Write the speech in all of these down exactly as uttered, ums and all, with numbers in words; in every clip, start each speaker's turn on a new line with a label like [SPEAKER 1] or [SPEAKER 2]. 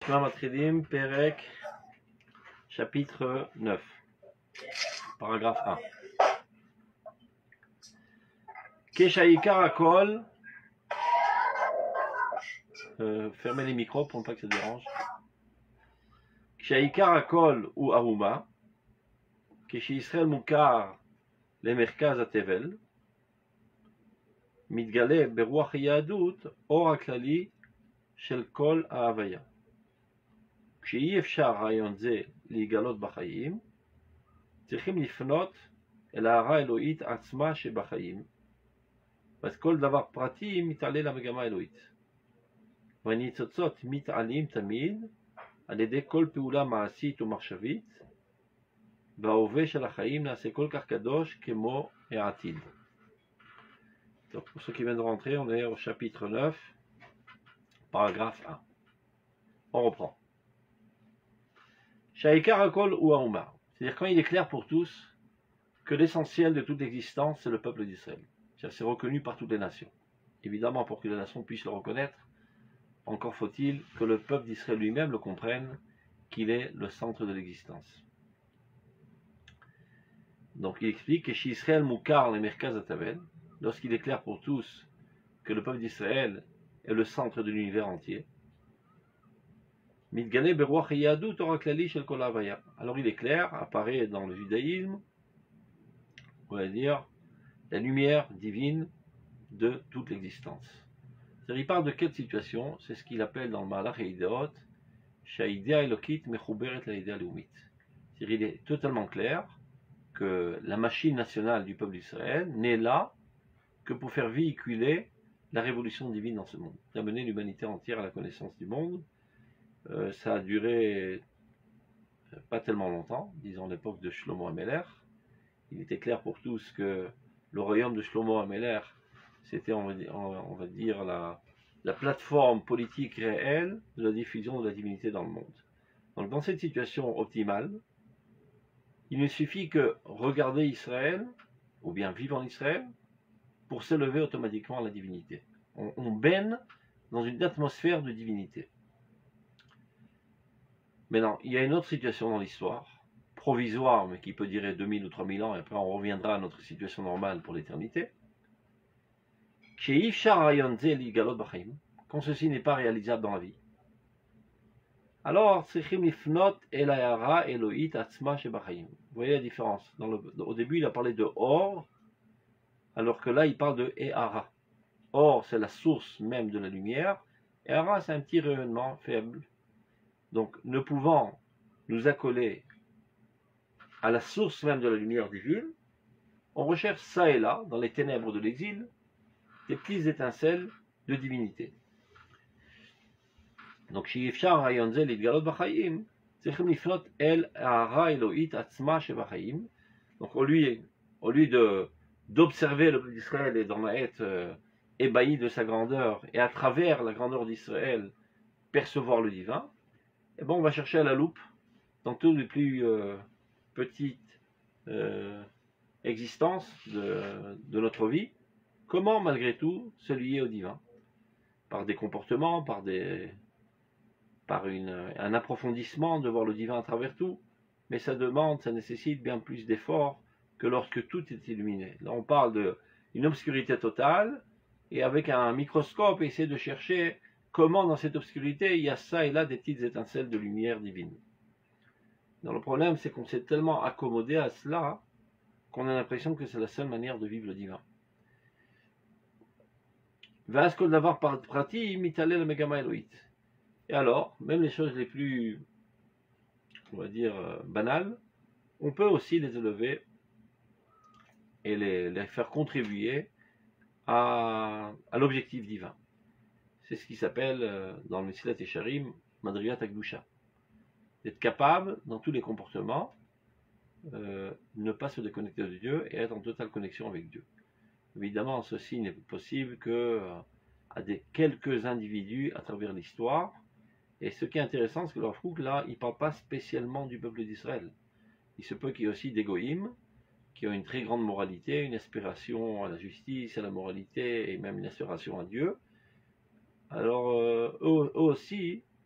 [SPEAKER 1] Maintenant, Matridim, Perek, chapitre neuf, paragraphe un. Keshaïkar Akol, euh, fermez les micros pour ne pas que ça dérange. Keshaïkar Akol ou Aruma, Keshi Israël Mukar, les Merkaz Atevel, Midgale Beruach Yadut, Or Aklali, Shel Kol Ahavaya. כשאי אפשר רעיון זה להיגלות בחיים, צריכים לפנות אל ההערה האלוהית עצמה שבחיים, ואז כל דבר פרטי מתעלה למגמה האלוהית. והניצוצות מתעלים תמיד על ידי כל פעולה מעשית ומחשבית, וההווה של החיים נעשה כל כך קדוש כמו העתיד. Donc, pour ceux qui viennent de rentrer, on est au chapitre neuf, paragraphe un. On reprend. Shaïkar Akol ou Aouma, c'est-à-dire quand il est clair pour tous que l'essentiel de toute existence c'est le peuple d'Israël. C'est reconnu par toutes les nations. Évidemment, pour que les nations puissent le reconnaître, encore faut-il que le peuple d'Israël lui-même le comprenne, qu'il est le centre de l'existence. Donc il explique que chez Israël Moukar les Merkaz Atavel, lorsqu'il est clair pour tous que le peuple d'Israël est le centre de l'univers entier, alors il est clair, apparaît dans le judaïsme, on va dire, la lumière divine de toute l'existence. Il parle de quelle situation? C'est ce qu'il appelle dans le Malach Eideot, Shaïdea Elokit Mechuberet Laïdea Leumit. C'est-à-dire il est totalement clair que la machine nationale du peuple d'Israël n'est là que pour faire véhiculer la révolution divine dans ce monde, d'amener l'humanité entière à la connaissance du monde. Euh, ça a duré euh, pas tellement longtemps, disons l'époque de Shlomo HaMelech. Il était clair pour tous que le royaume de Shlomo HaMelech, c'était, on va dire, on va dire la, la plateforme politique réelle de la diffusion de la divinité dans le monde. Donc dans cette situation optimale, il ne suffit que regarder Israël, ou bien vivre en Israël, pour s'élever automatiquement à la divinité. On, on baigne dans une atmosphère de divinité. Maintenant, il y a une autre situation dans l'histoire, provisoire, mais qui peut durer deux mille ou trois mille ans, et après on reviendra à notre situation normale pour l'éternité. Quand ceci n'est pas réalisable dans la vie, alors, vous voyez la différence. Dans le, au début, il a parlé de Or, alors que là, il parle de Ehara. Or, c'est la source même de la lumière. Ehara, c'est un petit rayonnement faible. Donc, ne pouvant nous accoler à la source même de la lumière divine, on recherche ça et là, dans les ténèbres de l'exil, des petites étincelles de divinité. Donc, donc au lieu, au lieu de, d'observer le peuple d'Israël et d'en être euh, ébahi de sa grandeur, et à travers la grandeur d'Israël, percevoir le divin, eh ben, on va chercher à la loupe, dans toutes les plus euh, petites euh, existences de, de notre vie, comment malgré tout se lier au divin, par des comportements, par, des, par une, un approfondissement de voir le divin à travers tout, mais ça demande, ça nécessite bien plus d'efforts que lorsque tout est illuminé. Là on parle d'une obscurité totale, et avec un microscope, essayer de chercher comment dans cette obscurité, il y a ça et là des petites étincelles de lumière divine. Donc le problème, c'est qu'on s'est tellement accommodé à cela qu'on a l'impression que c'est la seule manière de vivre le divin. Et alors, même les choses les plus, on va dire, banales, on peut aussi les élever et les, les faire contribuer à, à l'objectif divin. C'est ce qui s'appelle, euh, dans le Mesilat Yesharim, Madrigat Akdusha. D'être capable, dans tous les comportements, euh, ne pas se déconnecter de Dieu et être en totale connexion avec Dieu. Évidemment, ceci n'est possible que euh, à des quelques individus à travers l'histoire. Et ce qui est intéressant, c'est que le Rav Kook, là, il ne parle pas spécialement du peuple d'Israël. Il se peut qu'il y ait aussi des goïms qui ont une très grande moralité, une aspiration à la justice, à la moralité et même une aspiration à Dieu. Alors, euh, eux, eux aussi,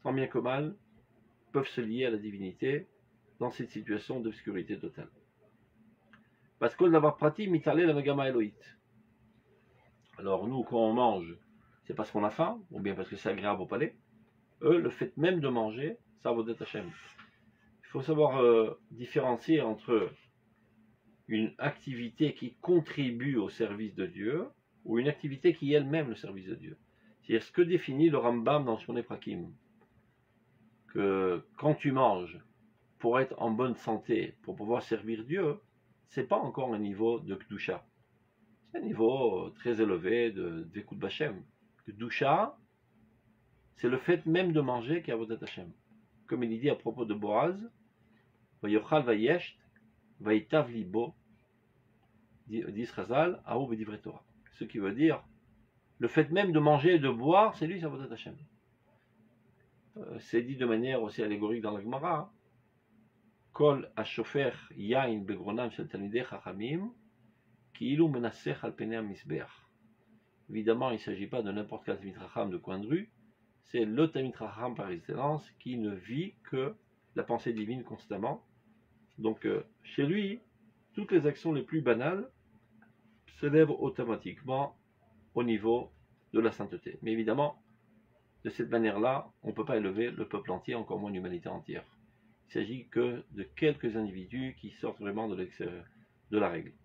[SPEAKER 1] tant bien que mal, peuvent se lier à la divinité dans cette situation d'obscurité totale. Parce que d'avoir pratique, mitalé la megama Elohit. Alors nous, quand on mange, c'est parce qu'on a faim, ou bien parce que c'est agréable au palais. Eux, le fait même de manger, ça vaut d'être Hachem. Il faut savoir euh, différencier entre une activité qui contribue au service de Dieu ou une activité qui est elle-même le service de Dieu. C'est-à-dire ce que définit le Rambam dans son Prakim, que quand tu manges pour être en bonne santé, pour pouvoir servir Dieu, c'est pas encore un niveau de Kedusha. C'est un niveau très élevé de Vekut Bachem. Kedusha, c'est le fait même de manger qui a Avodat Hashem. Comme il dit à propos de Boaz, Vayochal Vayesht, Vayitav Libo, dit Chazal, Aou Vedivre Torah. Ce qui veut dire, le fait même de manger et de boire, c'est lui, c'est Avodat Hashem. Euh, c'est dit de manière aussi allégorique dans la Gemara. Kol Ashofer Yain Begronam Shel Talmidei Chachamim, Ki'ilu Menasech Al Penei HaMizbeach. Évidemment, il ne s'agit pas de n'importe quel Talmid Chacham de coin de rue, c'est le Talmid Chacham par excellence qui ne vit que la pensée divine constamment. Donc, euh, chez lui, toutes les actions les plus banales s'élèvent automatiquement au niveau de la sainteté. Mais évidemment, de cette manière-là, on ne peut pas élever le peuple entier, encore moins l'humanité entière. Il ne s'agit que de quelques individus qui sortent vraiment de, de la règle.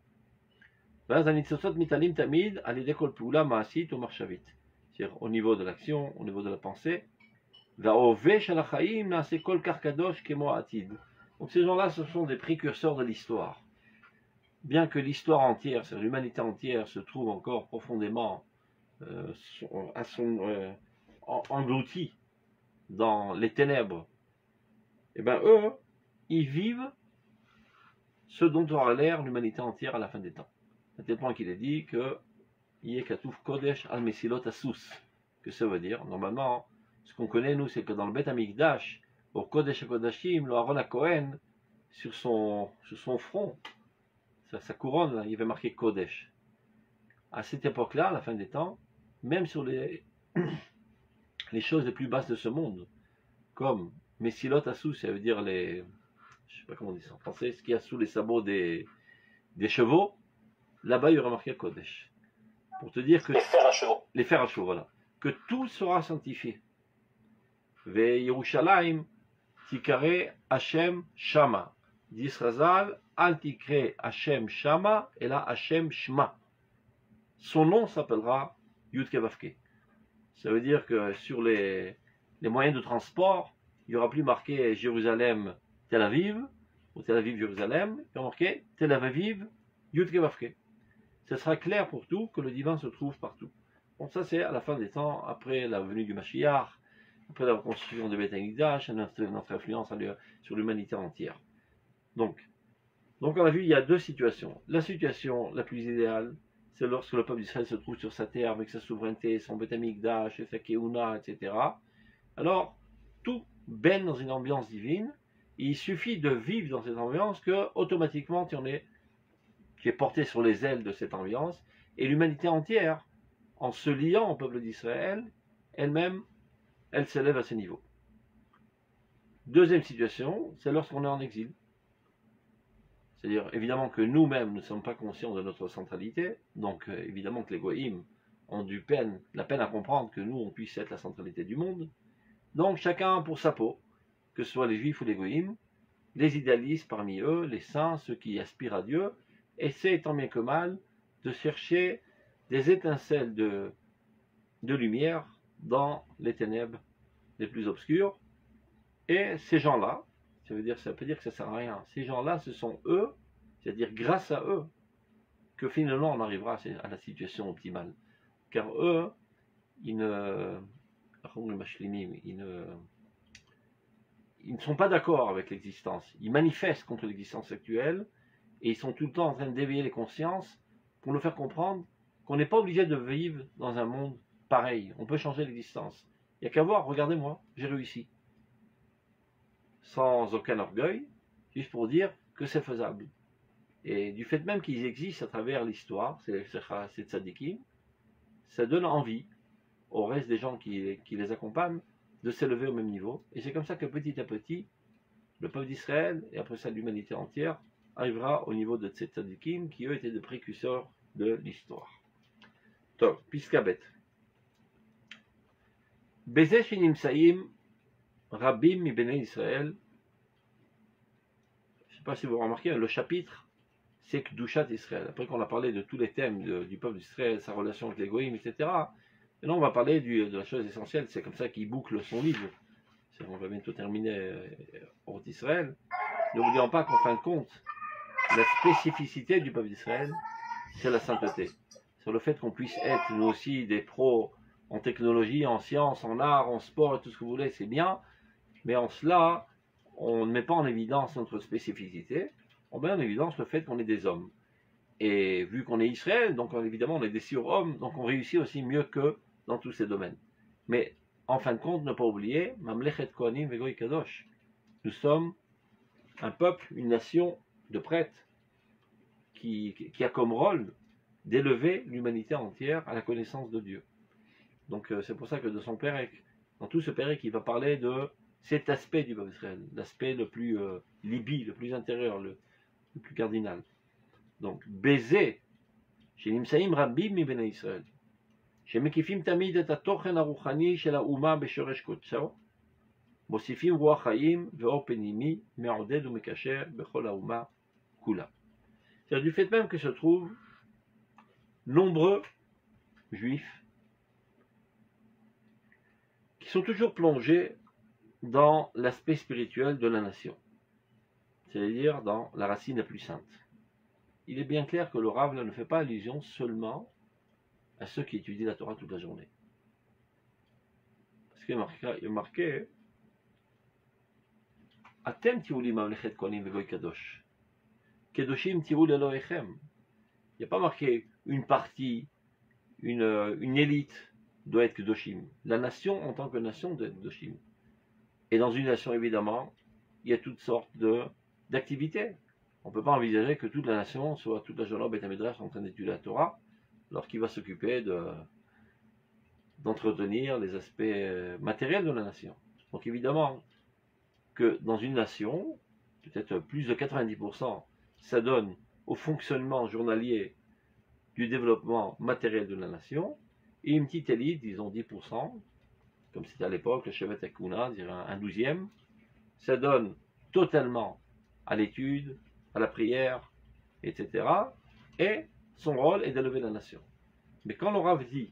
[SPEAKER 1] C'est-à-dire au niveau de l'action, au niveau de la pensée. Donc ces gens-là, ce sont des précurseurs de l'histoire. Bien que l'histoire entière, c'est-à-dire l'humanité entière, se trouve encore profondément euh, à son, euh, engloutie dans les ténèbres, et bien eux, ils vivent ce dont aura l'air l'humanité entière à la fin des temps. À tel point qu'il est dit que Yekatouf Kodesh al Mesilot Asus. Que ça veut dire? Normalement, ce qu'on connaît, nous, c'est que dans le Beth Amikdash, au Kodesh HaKodashim, le Aaron HaKohen, sur son, sur son front, sa, sa couronne, là, il y avait marqué Kodesh. À cette époque-là, à la fin des temps, même sur les, les choses les plus basses de ce monde, comme Mesilot Asus, ça veut dire les, je sais pas comment on dit ça en français, ce qu'il y a sous les sabots des, des chevaux, là-bas il y aura marqué Kodesh. Pour te dire que
[SPEAKER 2] les fers à chevaux,
[SPEAKER 1] les fers à chevaux, voilà, que tout sera sanctifié. Ve Yerushalayim tikare Hashem Shama. Dit Chazal, al tikre Hashem Shama et là Hashem Shma. Son nom s'appellera Yud Kei Vav Kei. Ça veut dire que sur les, les moyens de transport, il n'y aura plus marqué Jérusalem Tel Aviv ou Tel Aviv Jérusalem, il y aura marqué Tel Aviv Yud Kei Vav Kei. Ce sera clair pour tout que le divin se trouve partout. Bon, ça c'est à la fin des temps, après la venue du Mashiach, après la reconstruction de Beth Amikdash, notre, notre influence sur l'humanité entière. Donc, donc on a vu, il y a deux situations. La situation la plus idéale, c'est lorsque le peuple d'Israël se trouve sur sa terre avec sa souveraineté, son Beth Amikdash, sa Keuna, et cetera. Alors, tout baigne dans une ambiance divine. Et il suffit de vivre dans cette ambiance que, automatiquement, tu en es, tu es porté sur les ailes de cette ambiance. Et l'humanité entière, en se liant au peuple d'Israël, elle-même, elle s'élève à ce niveau. Deuxième situation, c'est lorsqu'on est en exil. C'est-à-dire, évidemment que nous-mêmes ne sommes pas conscients de notre centralité, donc euh, évidemment que les Goïm ont du peine, la peine à comprendre que nous, on puisse être la centralité du monde. Donc chacun pour sa peau, que ce soit les Juifs ou les Goïm, les idéalistes parmi eux, les saints, ceux qui aspirent à Dieu, essaient tant bien que mal de chercher des étincelles de, de lumière dans les ténèbres les plus obscures. Et ces gens-là, ça veut dire, ça peut dire que ça ne sert à rien. Ces gens-là, ce sont eux, c'est-à-dire grâce à eux, que finalement on arrivera à la situation optimale. Car eux, ils ne, ils ne, ils ne sont pas d'accord avec l'existence. Ils manifestent contre l'existence actuelle et ils sont tout le temps en train d'éveiller les consciences pour nous faire comprendre qu'on n'est pas obligé de vivre dans un monde pareil. On peut changer l'existence. Il n'y a qu'à voir, regardez-moi, j'ai réussi. Sans aucun orgueil, juste pour dire que c'est faisable. Et du fait même qu'ils existent à travers l'histoire, c'est tzadikim, ça donne envie au reste des gens qui, qui les accompagnent de s'élever au même niveau. Et c'est comme ça que petit à petit, le peuple d'Israël, et après ça l'humanité entière, arrivera au niveau de Tzadikim, qui eux étaient des précurseurs de l'histoire. Donc, Piskabet. Bezeh Shinimsaïm, Rabim mi Bnei Israël. Je ne sais pas si vous remarquez, le chapitre, c'est Kdushat Israël. Après qu'on a parlé de tous les thèmes de, du peuple d'Israël, sa relation avec les Goïm, et cetera. Maintenant, on va parler du, de la chose essentielle. C'est comme ça qu'il boucle son livre. On va bientôt terminer euh, hors d'Israël. N'oublions pas qu'en fin de compte, la spécificité du peuple d'Israël, c'est la sainteté. C'est le fait qu'on puisse être, nous aussi, des pros en technologie, en sciences, en art, en sport et tout ce que vous voulez, c'est bien. Mais en cela, on ne met pas en évidence notre spécificité. On met en évidence le fait qu'on est des hommes. Et vu qu'on est Israël, donc évidemment on est des surhommes, donc on réussit aussi mieux qu'eux dans tous ces domaines. Mais en fin de compte, ne pas oublier, Mamlechet Kohanim Vegoy Kadosh. Nous sommes un peuple, une nation de prêtres qui, qui a comme rôle d'élever l'humanité entière à la connaissance de Dieu. Donc euh, c'est pour ça que de son Pérec, dans tout ce Pérec, il va parler de cet aspect du peuple d'Israël, l'aspect le plus euh, libi, le plus intérieur, le, le plus cardinal. Donc, baiser, chez Nimsaïm Rabim mi Bnei Israël, chez Mekifim Tamid et Atochen Aruchani chez la Ouma Beshoresh Kotso, Mosifim Ruach Chaim Ve'or Penimi Me'oded ou Mekacher Bechol Aouma Kula. C'est-à-dire du fait même que se trouvent nombreux juifs qui sont toujours plongés dans l'aspect spirituel de la nation, c'est-à-dire dans la racine la plus sainte. Il est bien clair que le Rav ne fait pas allusion seulement à ceux qui étudient la Torah toute la journée. Parce qu'il est marqué Atem tiuli mamlechet kohanim vegoy kadosh. Kedoshim tiul Elohechem. Il n'y a pas marqué une partie, une, une élite doit être kedoshim. La nation en tant que nation doit être kedoshim. Et dans une nation, évidemment, il y a toutes sortes de, d'activités. On ne peut pas envisager que toute la nation soit toute la journée au Beth Midrash en train d'étudier la Torah, lorsqu'il va s'occuper de, d'entretenir les aspects matériels de la nation. Donc évidemment que dans une nation, peut-être plus de quatre-vingt-dix pour cent, ça donne au fonctionnement journalier du développement matériel de la nation, et une petite élite, disons dix pour cent, comme c'était à l'époque, le Shevet Akuna, un douzième, ça donne totalement à l'étude, à la prière, et cetera. Et son rôle est d'élever la nation. Mais quand le Rav dit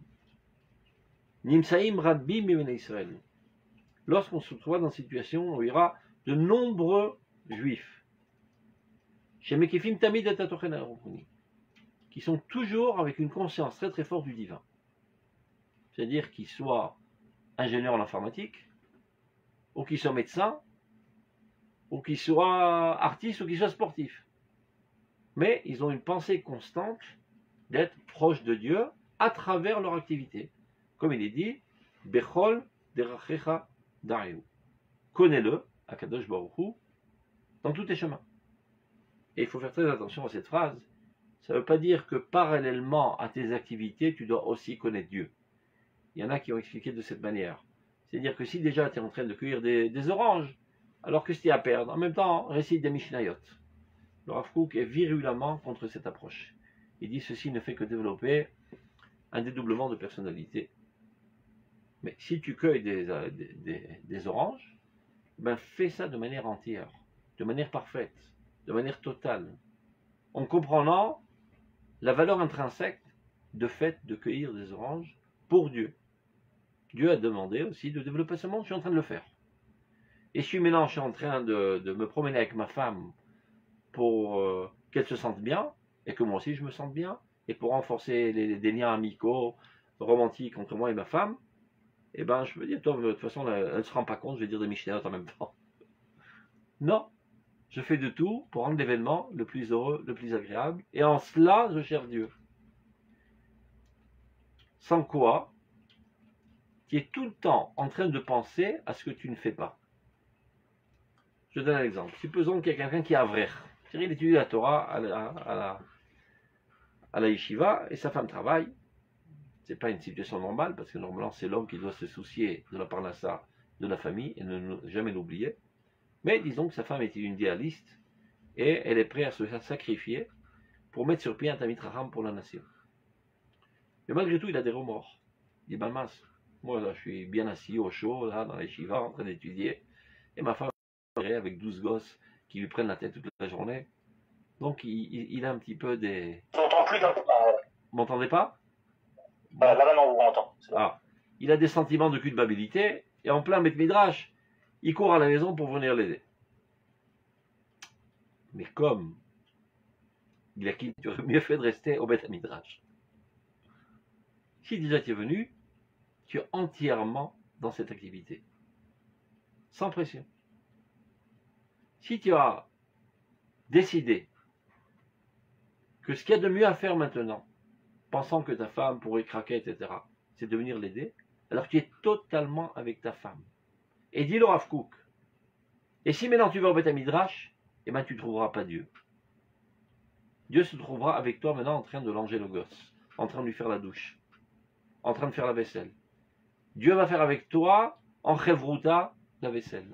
[SPEAKER 1] Nimsaïm Rabbi Mibnei Israël, lorsqu'on se trouve dans une situation où il y aura de nombreux juifs, chez Mekifim Tamid et Atochen Aruchani, qui sont toujours avec une conscience très très forte du divin. C'est-à-dire qu'ils soient ingénieurs en informatique, ou qu'ils soient médecins, ou qu'ils soient artistes, ou qu'ils soient sportifs. Mais ils ont une pensée constante d'être proches de Dieu à travers leur activité. Comme il est dit, Bechol derachecha dariu. Connais-le, Akadosh Baruch Hu, dans tous tes chemins. Et il faut faire très attention à cette phrase. Ça ne veut pas dire que parallèlement à tes activités, tu dois aussi connaître Dieu. Il y en a qui ont expliqué de cette manière. C'est-à-dire que si déjà tu es en train de cueillir des, des oranges, alors que c'était à perdre, en même temps, récite des Mishnayot. Le Rav Kook est virulemment contre cette approche. Il dit ceci ne fait que développer un dédoublement de personnalité. Mais si tu cueilles des, des, des, des oranges, ben fais ça de manière entière, de manière parfaite, de manière totale, en comprenant la valeur intrinsèque de fait de cueillir des oranges pour Dieu. Dieu a demandé aussi de développer ce monde, je suis en train de le faire. Et si maintenant je suis en train de, de me promener avec ma femme pour euh, qu'elle se sente bien, et que moi aussi je me sente bien, et pour renforcer les, des liens amicaux, romantiques entre moi et ma femme, eh ben je me dis, toi, de toute façon, elle ne se rend pas compte, je vais dire des Mishnayot en même temps. Non, je fais de tout pour rendre l'événement le plus heureux, le plus agréable, et en cela, je cherche Dieu. Sans quoi, tu es tout le temps en train de penser à ce que tu ne fais pas. Je donne un exemple. Supposons qu'il y a quelqu'un qui est avrer. Il étudie la Torah à la, à la, à la yeshiva et sa femme travaille. Ce n'est pas une situation normale parce que normalement c'est l'homme qui doit se soucier de la parnassa de la famille et ne jamais l'oublier. Mais disons que sa femme était une idéaliste et elle est prête à se sacrifier pour mettre sur pied un Tamid Chacham pour la nation. Mais malgré tout, il a des remords. Il dit, ben mince, moi là, je suis bien assis au chaud, là, dans les shivas, en train d'étudier, et ma femme est avec douze gosses qui lui prennent la tête toute la journée. Donc il, il, il a un petit peu des...
[SPEAKER 2] Je n'entends plus d'un coup.
[SPEAKER 1] Vous m'entendez pas?
[SPEAKER 2] Là maintenant, on vous entend.
[SPEAKER 1] Ah, il a des sentiments de culpabilité, et en plein Beth Midrash, il court à la maison pour venir l'aider. Mais comme il a quitté, tu aurais mieux fait de rester au Beth Midrash. Si déjà tu es venu, tu es entièrement dans cette activité. Sans pression. Si tu as décidé que ce qu'il y a de mieux à faire maintenant, pensant que ta femme pourrait craquer, et cetera, c'est de venir l'aider, alors tu es totalement avec ta femme. Et dis le Rav Kook. Et si maintenant tu vas au Beth Midrash, eh ben tu ne trouveras pas Dieu. Dieu se trouvera avec toi maintenant en train de langer le gosse, en train de lui faire la douche, en train de faire la vaisselle. Dieu va faire avec toi, en chevruta, la vaisselle.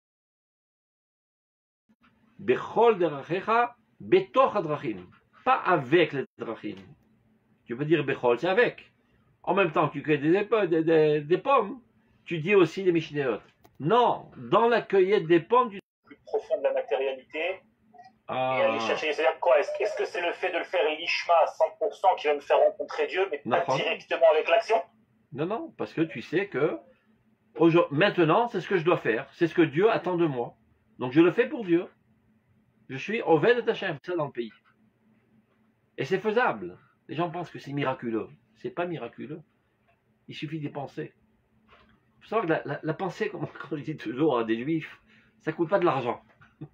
[SPEAKER 1] Bechol derachecha, betoch hadrachim. Pas avec les drachim. Tu peux dire bechol, c'est avec. En même temps que tu cueilles des, des, des, des pommes, tu dis aussi des mishineot. Non, dans la cueillette des pommes, tu...
[SPEAKER 2] plus profond de la matérialité.
[SPEAKER 1] Ah.
[SPEAKER 2] Et aller chercher, c'est-à-dire quoi? Est-ce est-ce que c'est le fait de le faire l'ishma à cent pour cent qui va me faire rencontrer Dieu, mais pas
[SPEAKER 1] non,
[SPEAKER 2] directement avec l'action?
[SPEAKER 1] Non, non, parce que tu sais que maintenant, c'est ce que je dois faire. C'est ce que Dieu attend de moi. Donc je le fais pour Dieu. Je suis Oved Hashem, ça dans le pays. Et c'est faisable. Les gens pensent que c'est miraculeux. C'est pas miraculeux. Il suffit d'y penser. Il faut savoir que la, la, la pensée, comme je dis toujours à des juifs, ça coûte pas de l'argent.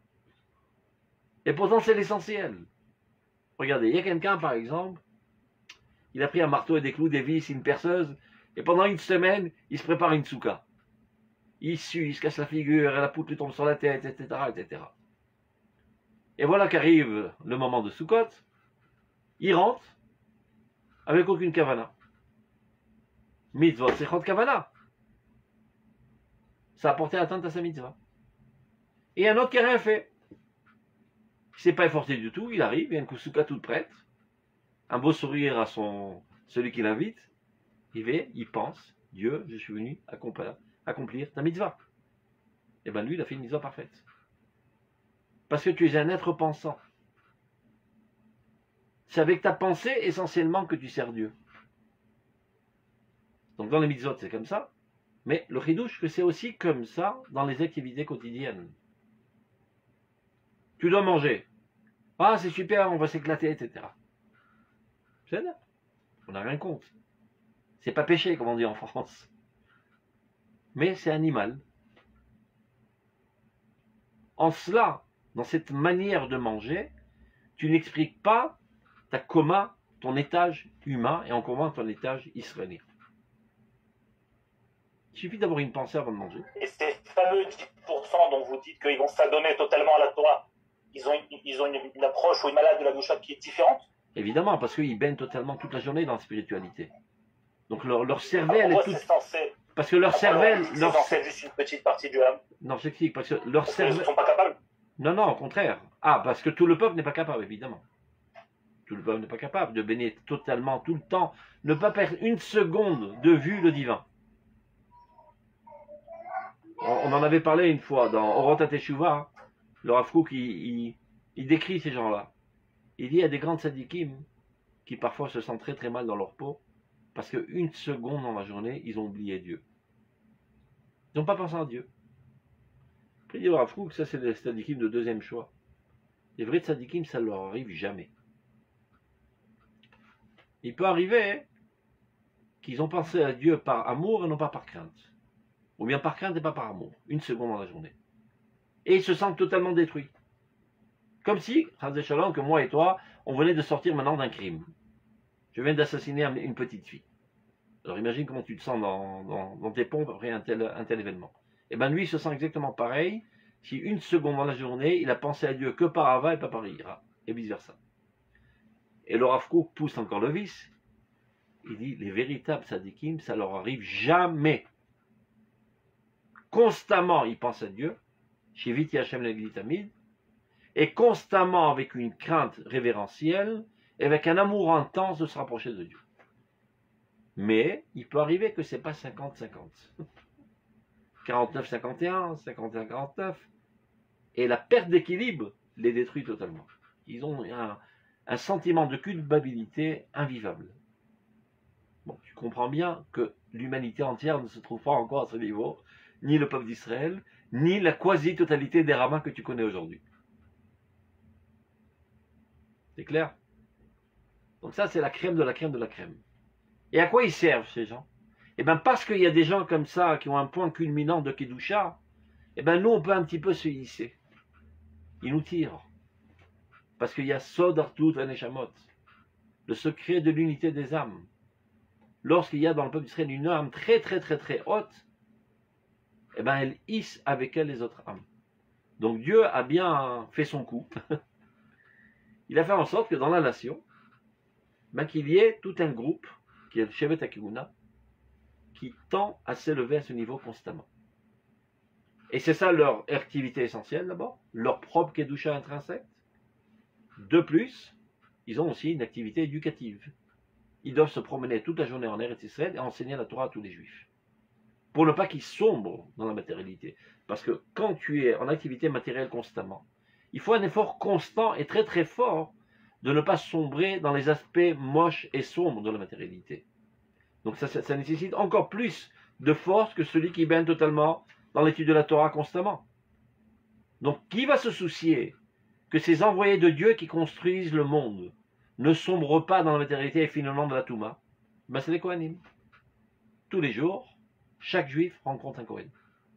[SPEAKER 1] Et pourtant, c'est l'essentiel. Regardez, il y a quelqu'un, par exemple, il a pris un marteau et des clous, des vis, une perceuse, et pendant une semaine, il se prépare une souka. Il sue, il se casse la figure, et la poutre lui tombe sur la tête, et cetera, et cetera. Et voilà qu'arrive le moment de Sukkot, il rentre avec aucune kavana. Mitzvot, c'est chot kavana. Ça a porté atteinte à sa mitzvah. Et un autre qui n'a rien fait. Il ne s'est pas efforcé du tout, il arrive, il y a une souka toute prête, un beau sourire à son, celui qui l'invite, il va, il pense, Dieu, je suis venu accomplir, accomplir ta mitzvah. Et bien lui, il a fait une mitzvah parfaite. Parce que tu es un être pensant. C'est avec ta pensée essentiellement que tu sers Dieu. Donc dans les mitzvot, c'est comme ça. Mais le chidouche, que c'est aussi comme ça dans les activités quotidiennes. Tu dois manger. Ah, c'est super, on va s'éclater, et cetera. C'est là. On n'a rien contre. C'est pas péché, comme on dit en France. Mais c'est animal. En cela, dans cette manière de manger, tu n'expliques pas ta coma, ton étage humain, et en comment ton étage israélien. Il suffit d'avoir une pensée avant de manger.
[SPEAKER 2] Et ces fameux dix pour cent dont vous dites qu'ils vont s'adonner totalement à la Torah, ils ont une, ils ont une, une approche ou une malade de la doucha qui est différente?
[SPEAKER 1] Évidemment, parce qu'ils baignent totalement toute la journée dans la spiritualité. Donc leur, leur cervelle est toute...
[SPEAKER 2] C'est censé...
[SPEAKER 1] Parce que leur cervelle...
[SPEAKER 2] C'est
[SPEAKER 1] leur...
[SPEAKER 2] censé être juste une petite partie du âme.
[SPEAKER 1] Non, j'explique, parce que leur
[SPEAKER 2] parce
[SPEAKER 1] cervelle...
[SPEAKER 2] Ils ne sont pas capables.
[SPEAKER 1] Non, non, au contraire. Ah, parce que tout le peuple n'est pas capable, évidemment. Tout le peuple n'est pas capable de baigner totalement, tout le temps, ne pas perdre une seconde de vue le divin. On en avait parlé une fois dans Orot HaTeshuvah, le Rav Kook, il, il, il décrit ces gens-là. Il dit il y a des grands tzadikim qui parfois se sentent très très mal dans leur peau parce qu'une seconde dans la journée, ils ont oublié Dieu. Ils n'ont pas pensé à Dieu. Après, il dit le Rav Kook, ça c'est des tzadikim de deuxième choix. Les vrais tzadikim, ça ne leur arrive jamais. Il peut arriver hein, qu'ils ont pensé à Dieu par amour et non pas par crainte. Ou bien par crainte et pas par amour. Une seconde dans la journée. Et ils se sentent totalement détruits. Comme si, Chazé Shalom, que moi et toi, on venait de sortir maintenant d'un crime. Je viens d'assassiner une petite fille. Alors imagine comment tu te sens dans, dans, dans tes pompes après un tel, un tel événement. Et bien lui, il se sent exactement pareil si une seconde dans la journée, il a pensé à Dieu que par Ava et pas par Ira. Et vice versa. Et le Rav Kook pousse encore le vice. Il dit, les véritables sadikim, ça leur arrive jamais. constamment il pense à Dieu, Shiviti Hashem Leglitamid, et constamment avec une crainte révérentielle, et avec un amour intense de se rapprocher de Dieu. Mais il peut arriver que ce n'est pas cinquante cinquante. quarante-neuf cinquante et un, cinquante et un quarante-neuf. Et la perte d'équilibre les détruit totalement. Ils ont un, un sentiment de culpabilité invivable. Bon, tu comprends bien que l'humanité entière ne se trouve pas encore à ce niveau, ni le peuple d'Israël, ni la quasi-totalité des rabbins que tu connais aujourd'hui. C'est clair? Donc ça, c'est la crème de la crème de la crème. Et à quoi ils servent, ces gens? Eh bien, parce qu'il y a des gens comme ça qui ont un point culminant de Kedusha, eh bien, nous, on peut un petit peu se hisser. Ils nous tirent. Parce qu'il y a Sod Artut Vaneshamot, le secret de l'unité des âmes. Lorsqu'il y a dans le peuple d'Israël une âme très, très, très, très haute, eh bien, elle hisse avec elle les autres âmes. Donc, Dieu a bien fait son coup. Il a fait en sorte que dans la nation, ben, qu'il y ait tout un groupe, qui est le Shevet HaKehuna, qui tend à s'élever à ce niveau constamment. Et c'est ça leur activité essentielle d'abord, leur propre Kedusha intrinsèque. De plus, ils ont aussi une activité éducative. Ils doivent se promener toute la journée en Eretz Israël et enseigner la Torah à tous les Juifs. Pour ne pas qu'ils sombrent dans la matérialité. Parce que quand tu es en activité matérielle constamment, il faut un effort constant et très très fort de ne pas sombrer dans les aspects moches et sombres de la matérialité. Donc ça, ça, ça nécessite encore plus de force que celui qui baigne totalement dans l'étude de la Torah constamment. Donc qui va se soucier que ces envoyés de Dieu qui construisent le monde ne sombrent pas dans la matérialité et finalement de la Touma? Ben c'est les Kohanim. Tous les jours, chaque juif rencontre un Kohen.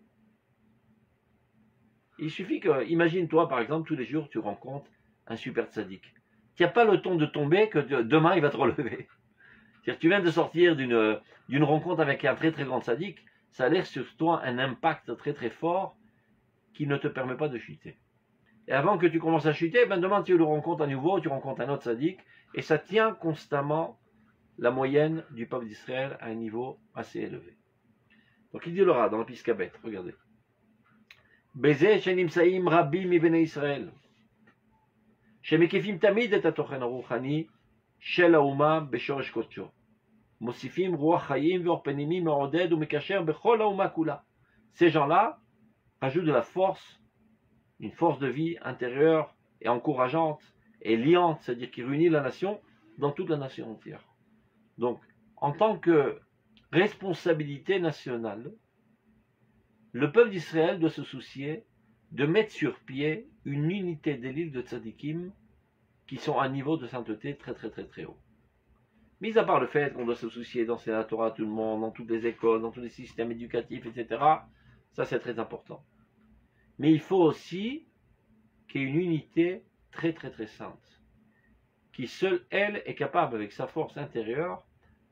[SPEAKER 1] Il suffit que, imagine-toi par exemple, tous les jours tu rencontres un super tzaddik. Tu n'as pas le temps de tomber que de, demain il va te relever. C'est-à-dire tu viens de sortir d'une d'une rencontre avec un très très grand tzaddik, ça a l'air sur toi un impact très très fort qui ne te permet pas de chuter. Et avant que tu commences à chuter, ben demain tu le rencontres à nouveau, tu rencontres un autre tzaddik, et ça tient constamment la moyenne du peuple d'Israël à un niveau assez élevé. Donc il dit le Ra dans la Piskabet, regardez. Beze shenimsaim rabbi mi bnei Israël, שמקיפים תמיד את התוכן הרוחני של האומה בשורש קודשו. מוסיפים רוח חיים ואור פנימי מעודד ומקשר בכל האומה כולה. Ces gens-là rajoutent de la force, une force de vie intérieure et encourageante et liante, c'est-à-dire qui réunit la nation dans toute la nation entière. Donc, en tant que responsabilité nationale, le peuple d'Israël doit se soucier de mettre sur pied une unité des l'île de tzadikim qui sont à un niveau de sainteté très très très très haut. Mis à part le fait qu'on doit se soucier d'enseigner la Torah à tout le monde, dans toutes les écoles, dans tous les systèmes éducatifs, et cetera, ça c'est très important. Mais il faut aussi qu'il y ait une unité très très très sainte, qui seule elle est capable avec sa force intérieure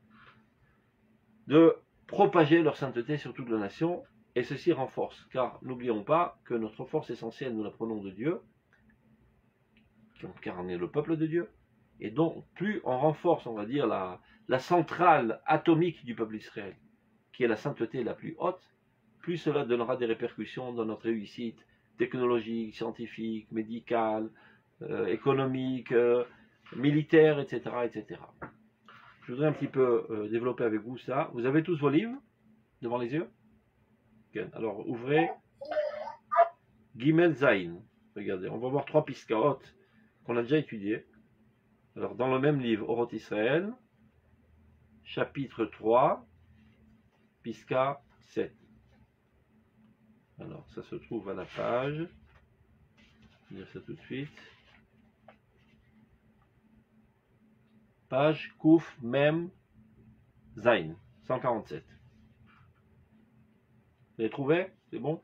[SPEAKER 1] de propager leur sainteté sur toute la nation. Et ceci renforce, car n'oublions pas que notre force essentielle, nous la prenons de Dieu, car on est le peuple de Dieu, et donc plus on renforce, on va dire, la, la centrale atomique du peuple d'Israël, qui est la sainteté la plus haute, plus cela donnera des répercussions dans notre réussite technologique, scientifique, médicale, euh, économique, euh, militaire, et cetera, et cetera. Je voudrais un petit peu euh, développer avec vous ça. Vous avez tous vos livres devant les yeux? Alors, ouvrez Gimel Zain. Regardez, on va voir trois piskaot qu'on a déjà étudiés. Alors, dans le même livre, Orot Israël, chapitre trois, piska sept. Alors, ça se trouve à la page. Je vais dire ça tout de suite. Page Kouf Mem Zain, cent quarante-sept. Vous avez trouvé? C'est bon?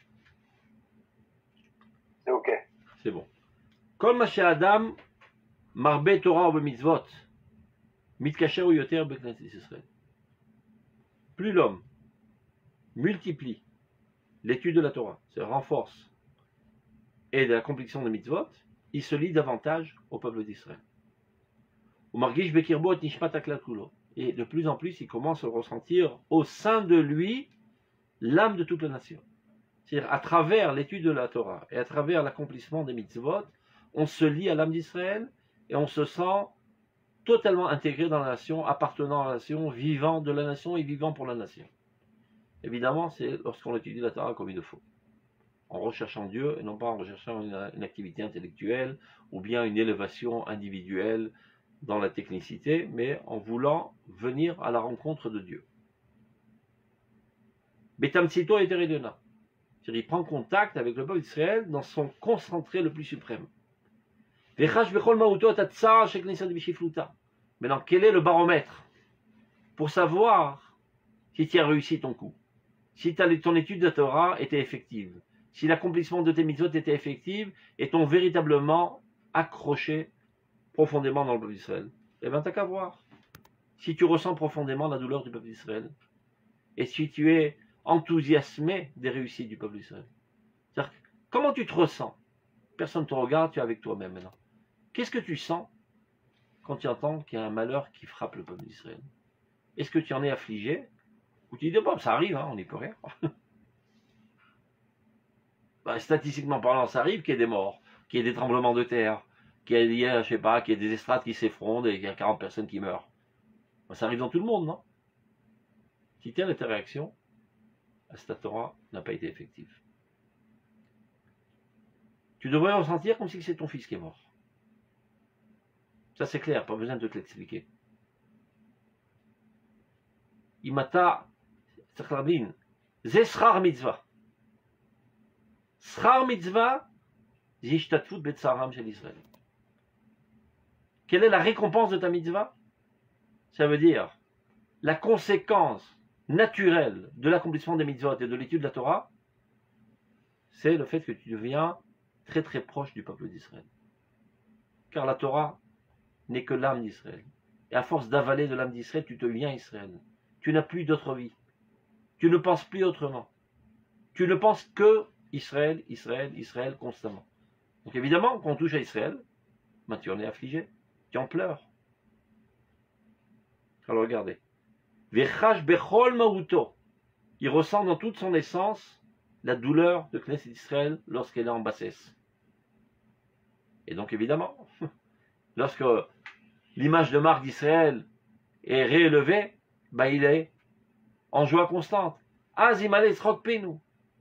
[SPEAKER 2] C'est ok.
[SPEAKER 1] C'est bon. Kol ma she'adam marbe Torah ou mitzvot mitkacher ou yoter bekneset Israël. Plus l'homme multiplie l'étude de la Torah, se renforce, et de l'accomplissement de mitzvot, il se lie davantage au peuple d'Israël. Ou margish bekirbo et nishmat aklat kulo. Et de plus en plus, il commence à le ressentir au sein de lui l'âme de toute la nation. C'est-à-dire, à travers l'étude de la Torah et à travers l'accomplissement des mitzvot, on se lie à l'âme d'Israël et on se sent totalement intégré dans la nation, appartenant à la nation, vivant de la nation et vivant pour la nation. Évidemment, c'est lorsqu'on étudie la Torah comme il le faut, en recherchant Dieu et non pas en recherchant une, une activité intellectuelle ou bien une élévation individuelle dans la technicité, mais en voulant venir à la rencontre de Dieu. Betamtsito et Teredona. Il prend contact avec le peuple d'Israël dans son concentré le plus suprême. Maintenant, quel est le baromètre pour savoir si tu as réussi ton coup, si ton étude de Torah était effective, si l'accomplissement de tes mitzvot était effectif et t'ont véritablement accroché profondément dans le peuple d'Israël? Eh bien, t'as qu'à voir. Si tu ressens profondément la douleur du peuple d'Israël et si tu es enthousiasmé des réussites du peuple d'Israël. C'est-à-dire, comment tu te ressens? Personne ne te regarde, tu es avec toi-même maintenant. Qu'est-ce que tu sens quand tu entends qu'il y a un malheur qui frappe le peuple d'Israël? Est-ce que tu en es affligé? Ou tu dis, bon, ça arrive, hein, on n'y peut rien. Ben, statistiquement parlant, ça arrive qu'il y ait des morts, qu'il y ait des tremblements de terre, qu'il y ait, je sais pas, qu'il y ait des estrades qui s'effondrent et qu'il y a quarante personnes qui meurent. Ben, ça arrive dans tout le monde, non? Si telle est ta réaction, la Torah n'a pas été effective. Tu devrais ressentir comme si c'est ton fils qui est mort. Ça c'est clair, pas besoin de te l'expliquer. Imata, Zesrar mitzvah. Srar mitzvah, zishtatfut betsaram shel Israël. Quelle est la récompense de ta mitzvah? Ça veut dire la conséquence naturelle de l'accomplissement des mitzvot et de l'étude de la Torah, c'est le fait que tu deviens très très proche du peuple d'Israël. Car la Torah n'est que l'âme d'Israël. Et à force d'avaler de l'âme d'Israël, tu deviens Israël. Tu n'as plus d'autre vie. Tu ne penses plus autrement. Tu ne penses que Israël, Israël, Israël constamment. Donc évidemment, quand on touche à Israël, ben, tu en es affligé. Tu en pleures. Alors regardez. Vechash bechol mauto. Il ressent dans toute son essence la douleur de Knesset Israël lorsqu'elle est en bassesse. Et donc évidemment, lorsque l'image de marque d'Israël est réélevée, ben il est en joie constante. Azimale srok penu.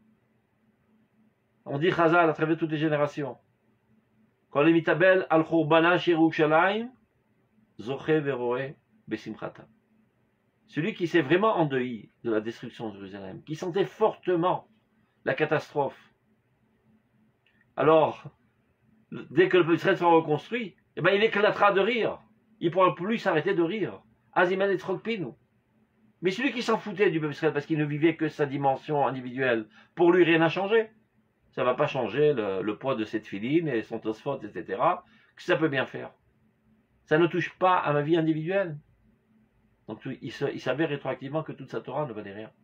[SPEAKER 1] On dit Chazal à travers toutes les générations. Quand les mitabel al churbana Yerushalayim, zoche veroe besimchata. Celui qui s'est vraiment endeuillé de la destruction de Jérusalem, qui sentait fortement la catastrophe. Alors, dès que le peuple d'Israël sera reconstruit, eh ben, il éclatera de rire. Il ne pourra plus s'arrêter de rire. Aziman et Trokpinu. Mais celui qui s'en foutait du peuple d'Israël parce qu'il ne vivait que sa dimension individuelle, pour lui rien n'a changé. Ça ne va pas changer le, le poids de cette filine et son tosfot, et cetera. Que ça peut bien faire. Ça ne touche pas à ma vie individuelle. Donc il, se, il s'avère rétroactivement que toute sa Torah ne valait rien.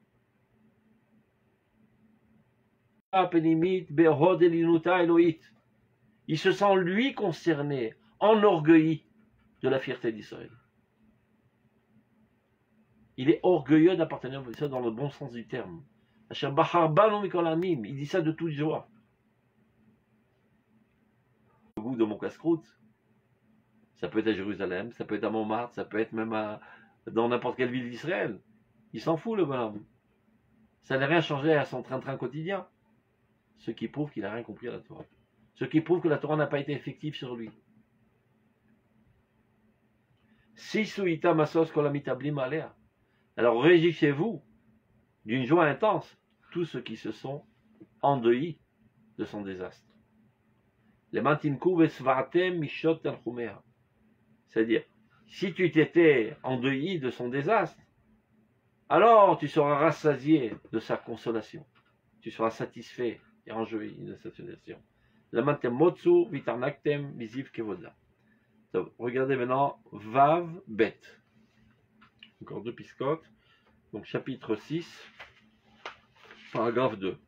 [SPEAKER 1] Il se sent lui concerné, enorgueilli de la fierté d'Israël. Il est orgueilleux d'appartenir à Israël dans le bon sens du terme. Il dit ça de toute joie. Au bout de mon casse-croûte, ça peut être à Jérusalem, ça peut être à Montmartre, ça peut être même à, dans n'importe quelle ville d'Israël. Il s'en fout le bonhomme. Ça n'a rien changé à son train-train quotidien. Ce qui prouve qu'il n'a rien compris à la Torah. Ce qui prouve que la Torah n'a pas été effective sur lui. Sisuita masos kolamitablim alea. Alors réjouissez-vous d'une joie intense, tous ceux qui se sont endeuillés de son désastre. Les mantinku vesvartem mishot tanchumea. C'est-à-dire, si tu t'étais endeuillé de son désastre, alors tu seras rassasié de sa consolation. Tu seras satisfait et enjoui de sa consolation. Lamantem motsu vitarnaktem misiv kevoda. Regardez maintenant Vav Bet. Encore deux piscotes. Donc chapitre six, paragraphe deux.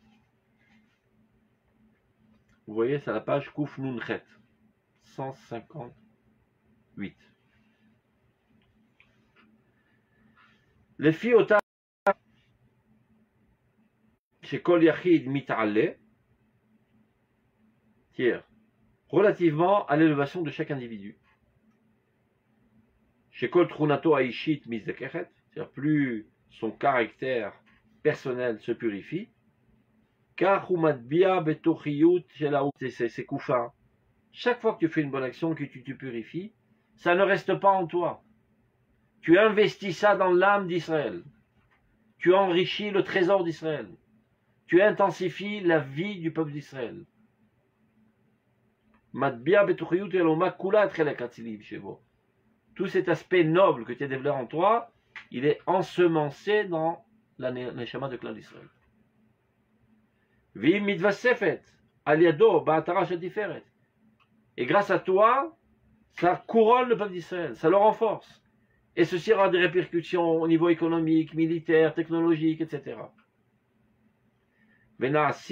[SPEAKER 1] Vous voyez, c'est la page Kouf Nunchet, cent cinquante-huit. Les filles chez Kol Yachid Mit'ale, c'est-à-dire relativement à l'élévation de chaque individu. Chez Kol Trunato Aishit Mizdekechet, c'est-à-dire plus son caractère personnel se purifie, car Humadbia Betochiyut c'est Koufa. Chaque fois que tu fais une bonne action, que tu te purifies, ça ne reste pas en toi. Tu investis ça dans l'âme d'Israël. Tu enrichis le trésor d'Israël. Tu intensifies la vie du peuple d'Israël. Tout cet aspect noble que tu as développé en toi, il est ensemencé dans la neshama de clan d'Israël. Et grâce à toi, ça couronne le peuple d'Israël, ça le renforce. Et ceci aura des répercussions au niveau économique, militaire, technologique, et cetera. Et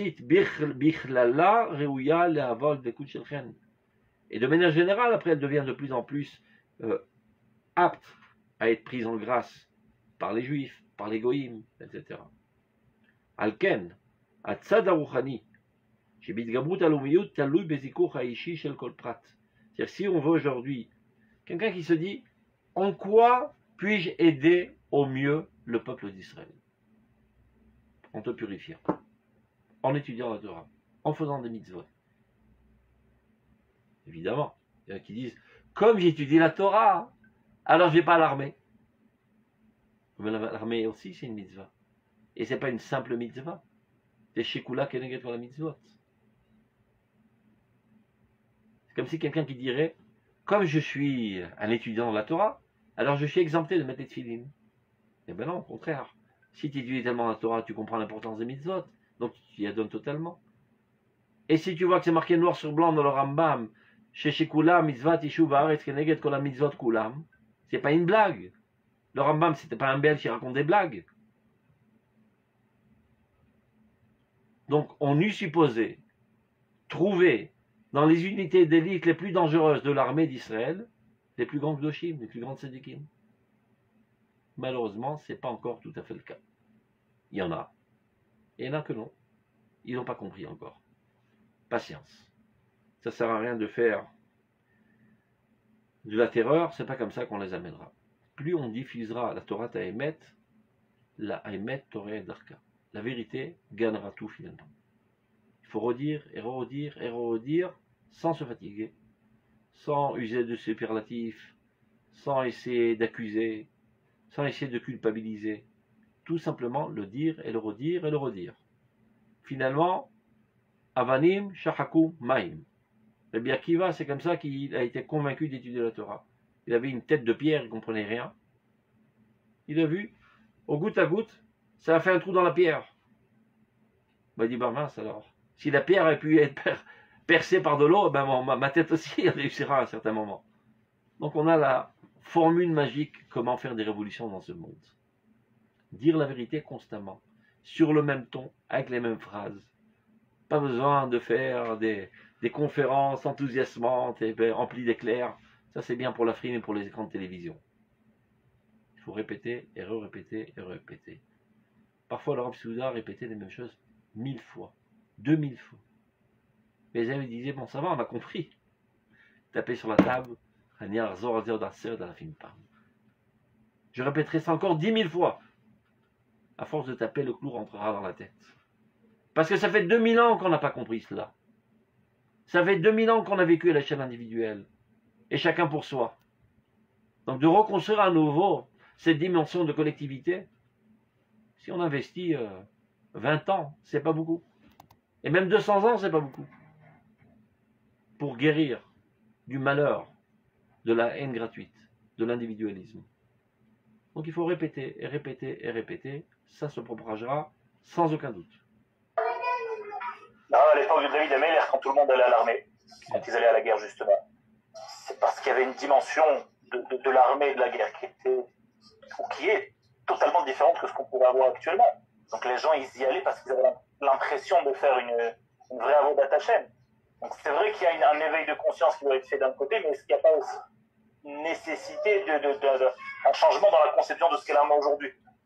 [SPEAKER 1] de manière générale, après, elle devient de plus en plus euh, apte à être prise en grâce par les Juifs, par les Goïms, et cetera. Alken, atzad aruchani, shebitgabrut alumiyut talui bezikuch haishi shel kol prat. C'est-à-dire, si on veut aujourd'hui quelqu'un qui se dit, en quoi puis-je aider au mieux le peuple d'Israël? En te purifiant, en étudiant la Torah, en faisant des mitzvot. Évidemment, il y en a qui disent, comme j'étudie la Torah, alors je ne vais pas à l'armée. Mais l'armée aussi, c'est une mitzvah. Et ce n'est pas une simple mitzvah. C'est shekula keneget kol mitzvot. C'est comme si quelqu'un qui dirait, comme je suis un étudiant de la Torah, alors je suis exempté de mettre les tefilines. Eh bien non, au contraire. Si tu étudies tellement la Torah, tu comprends l'importance des mitzvot, donc tu y adonnes totalement. Et si tu vois que c'est marqué noir sur blanc dans le Rambam, chez Shekula, mitzvah tishu ba'aretz keneget kol mitzvot kulam, c'est pas une blague. Le Rambam, c'était pas un Belge qui raconte des blagues. Donc, on eût supposé trouver dans les unités d'élite les plus dangereuses de l'armée d'Israël les plus grands gdoshim, les plus grandes tzadikim. Malheureusement, ce n'est pas encore tout à fait le cas. Il y en a. Et il y en a que non. Ils n'ont pas compris encore. Patience. Ça ne sert à rien de faire de la terreur, c'est pas comme ça qu'on les amènera. Plus on diffusera la Torah Haemet, la Haemet Torah Darka. La vérité gagnera tout finalement. Il faut redire et redire et redire sans se fatiguer, sans user de superlatifs, sans essayer d'accuser, sans essayer de culpabiliser. Tout simplement le dire et le redire et le redire. Finalement, Avanim Shachaku Maim. Rabbi Akiva, c'est comme ça qu'il a été convaincu d'étudier la Torah. Il avait une tête de pierre, il ne comprenait rien. Il a vu, au goutte à goutte, ça a fait un trou dans la pierre. Ben, il dit, ben mince alors. Si la pierre a pu être per percée par de l'eau, ben bon, ma, ma tête aussi réussira à un certain moment. Donc on a la formule magique, comment faire des révolutions dans ce monde. Dire la vérité constamment, sur le même ton, avec les mêmes phrases. Pas besoin de faire des, des conférences enthousiasmantes et ben, remplies d'éclairs. Ça c'est bien pour la frime et pour les écrans de télévision. Il faut répéter et re-répéter et re-répéter. Parfois le Rav Souda répétait les mêmes choses mille fois, deux mille fois. Mais les amis disaient, bon ça va, on a compris. Taper sur la table, je répéterai ça encore dix mille fois. À force de taper, le clou rentrera dans la tête. Parce que ça fait deux mille ans qu'on n'a pas compris cela. Ça fait deux mille ans qu'on a vécu à l'échelle individuelle. Et chacun pour soi. Donc de reconstruire à nouveau cette dimension de collectivité, si on investit euh, vingt ans, c'est pas beaucoup. Et même deux cents ans, c'est pas beaucoup. Pour guérir du malheur, de la haine gratuite, de l'individualisme. Donc il faut répéter et répéter et répéter. Ça se propagera sans aucun doute.
[SPEAKER 2] Non, à l'époque de David Ameller, quand tout le monde allait à l'armée, quand ils allaient à la guerre justement, c'est parce qu'il y avait une dimension de, de, de l'armée et de la guerre qui était, ou qui est totalement différente que ce qu'on pourrait avoir actuellement. Donc les gens, ils y allaient parce qu'ils avaient l'impression de faire une, une vraie avodat Hashem. Donc c'est vrai qu'il y a une, un éveil de conscience qui doit être fait d'un côté, mais est-ce qu'il n'y a pas aussi une nécessité de, de, de, de, un changement dans la conception de ce qu'est l'armée aujourd'hui?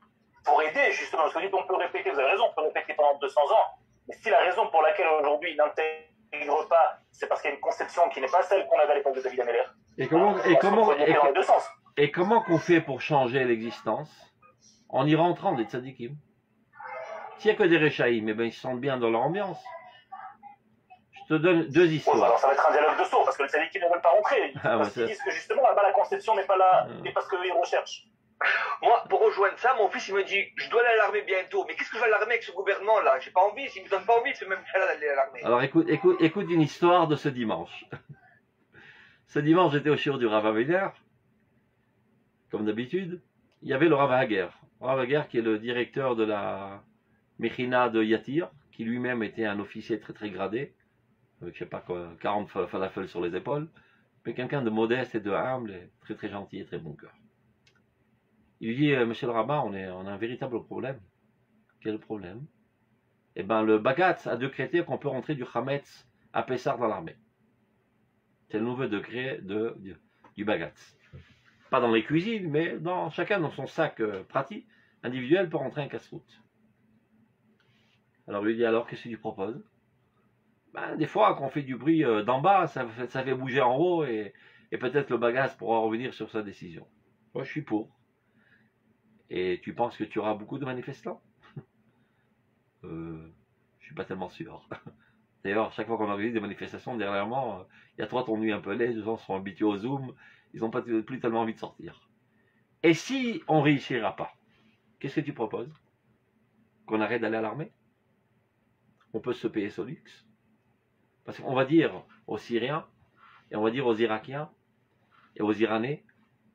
[SPEAKER 2] pour aider justement, parce que on peut répéter, vous avez raison, on peut répéter pendant deux cents ans, mais si la raison pour laquelle aujourd'hui il n'intègre pas, c'est parce qu'il y a une conception qui n'est pas celle qu'on avait à l'époque de David Ameller.
[SPEAKER 1] Et comment, et comment, et,
[SPEAKER 2] dans les deux sens.
[SPEAKER 1] Et comment qu'on fait pour changer l'existence? En y rentrant des tzadikim. S'il n'y a que des réchaïm, eh ben ils se sentent bien dans leur ambiance. Je te donne deux histoires.
[SPEAKER 2] Ouais, alors ça va être un dialogue de sourds, parce que les tzadikim ne veulent pas rentrer.
[SPEAKER 1] Ah,
[SPEAKER 2] parce
[SPEAKER 1] bah,
[SPEAKER 2] qu'ils disent que justement là-bas la conception n'est pas là,
[SPEAKER 1] euh...
[SPEAKER 2] et parce qu'ils recherchent.
[SPEAKER 3] Moi, pour rejoindre ça, mon fils il me dit je dois aller à l'armée bientôt. Mais qu'est-ce que je vais à l'armée avec ce gouvernement là? J'ai pas envie, s'il me donne pas envie, c'est même faire d'aller à l'armée.
[SPEAKER 1] Alors écoute, écoute, écoute une histoire de ce dimanche. Ce dimanche, j'étais au shiur du Rav Aviner, comme d'habitude. Il y avait le Rav Hager. Le Rav Hager qui est le directeur de la Mechina de Yatir, qui lui-même était un officier très très gradé, avec je sais pas quoi, quarante falafels sur les épaules, mais quelqu'un de modeste et de humble, et très très gentil et très bon cœur. Il lui dit, monsieur le rabbin, on, est, on a un véritable problème. Quel problème? Eh bien, le Bagatz a décrété qu'on peut rentrer du Hametz à Pessar dans l'armée. C'est le nouveau degré de, du, du Bagatz. Pas dans les cuisines, mais dans, chacun dans son sac euh, pratique, individuel, peut rentrer un casse-route. Alors, lui dit, alors, qu'est-ce que tu proposes? Ben, des fois, quand on fait du bruit euh, d'en bas, ça, ça fait bouger en haut, et, et peut-être le Bagatz pourra revenir sur sa décision. Moi, je suis pour. Et tu penses que tu auras beaucoup de manifestants? euh, Je suis pas tellement sûr. D'ailleurs, chaque fois qu'on organise des manifestations, dernièrement, euh, il y a trois tondues un peu laids, les gens sont habitués au Zoom, ils n'ont pas plus tellement envie de sortir. Et si on ne réussira pas, qu'est-ce que tu proposes? Qu'on arrête d'aller à l'armée? On peut se payer ce luxe? Parce qu'on va dire aux Syriens, et on va dire aux Irakiens, et aux Iranais,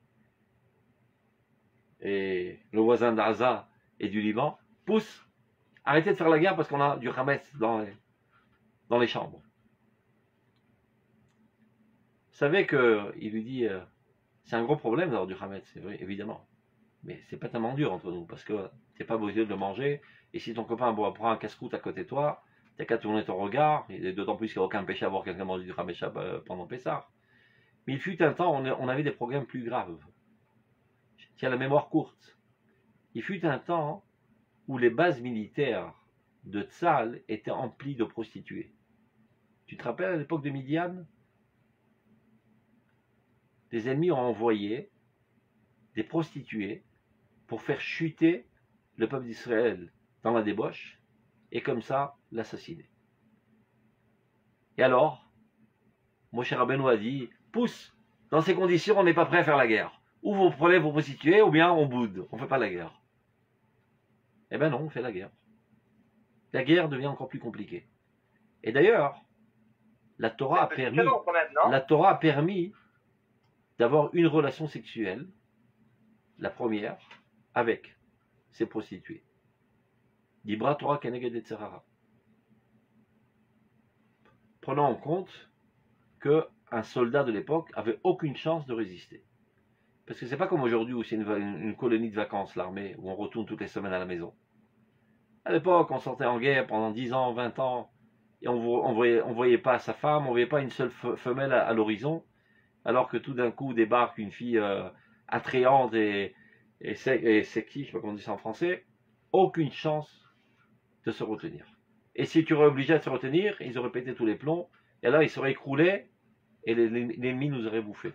[SPEAKER 1] et le voisin d'Aza et du Liban, pousse, arrêtez de faire la guerre parce qu'on a du Hametz dans les, dans les chambres. Vous savez qu'il lui dit, euh, c'est un gros problème d'avoir du Hametz, c'est vrai, évidemment. Mais c'est pas tellement dur entre nous, parce que t'es pas obligé de le manger, et si ton copain bon, prend un casse-croûte à côté de toi, t'as qu'à tourner ton regard, et d'autant plus qu'il n'y a aucun péché à voir quelqu'un manger du Hametz pendant Pessah. Mais il fut un temps, on, on avait des problèmes plus graves. Qui a la mémoire courte. Il fut un temps où les bases militaires de Tzal étaient emplies de prostituées. Tu te rappelles à l'époque de Midian? Les ennemis ont envoyé des prostituées pour faire chuter le peuple d'Israël dans la débauche et comme ça l'assassiner. Et alors, Moshe Rabbeinu a dit, pousse, dans ces conditions on n'est pas prêt à faire la guerre. Ou vous prenez vos prostituées, ou bien on boude, on ne fait pas la guerre. Eh bien non, on fait la guerre. La guerre devient encore plus compliquée. Et d'ailleurs, la Torah a permis, la Torah a permis d'avoir une relation sexuelle, la première, avec ces prostituées. Dibra Torah Keneged et Tzerara. Prenons en compte qu'un soldat de l'époque avait aucune chance de résister. Parce que c'est pas comme aujourd'hui où c'est une, une colonie de vacances, l'armée, où on retourne toutes les semaines à la maison. À l'époque, on sortait en guerre pendant dix ans, vingt ans, et on ne voyait, on voyait pas sa femme, on ne voyait pas une seule femelle à, à l'horizon, alors que tout d'un coup débarque une fille euh, attrayante et, et, et sexy, je sais pas comment on dit ça en français, aucune chance de se retenir. Et si tu aurais obligé à se retenir, ils auraient pété tous les plombs, et là ils seraient écroulés, et l'ennemi nous aurait bouffé.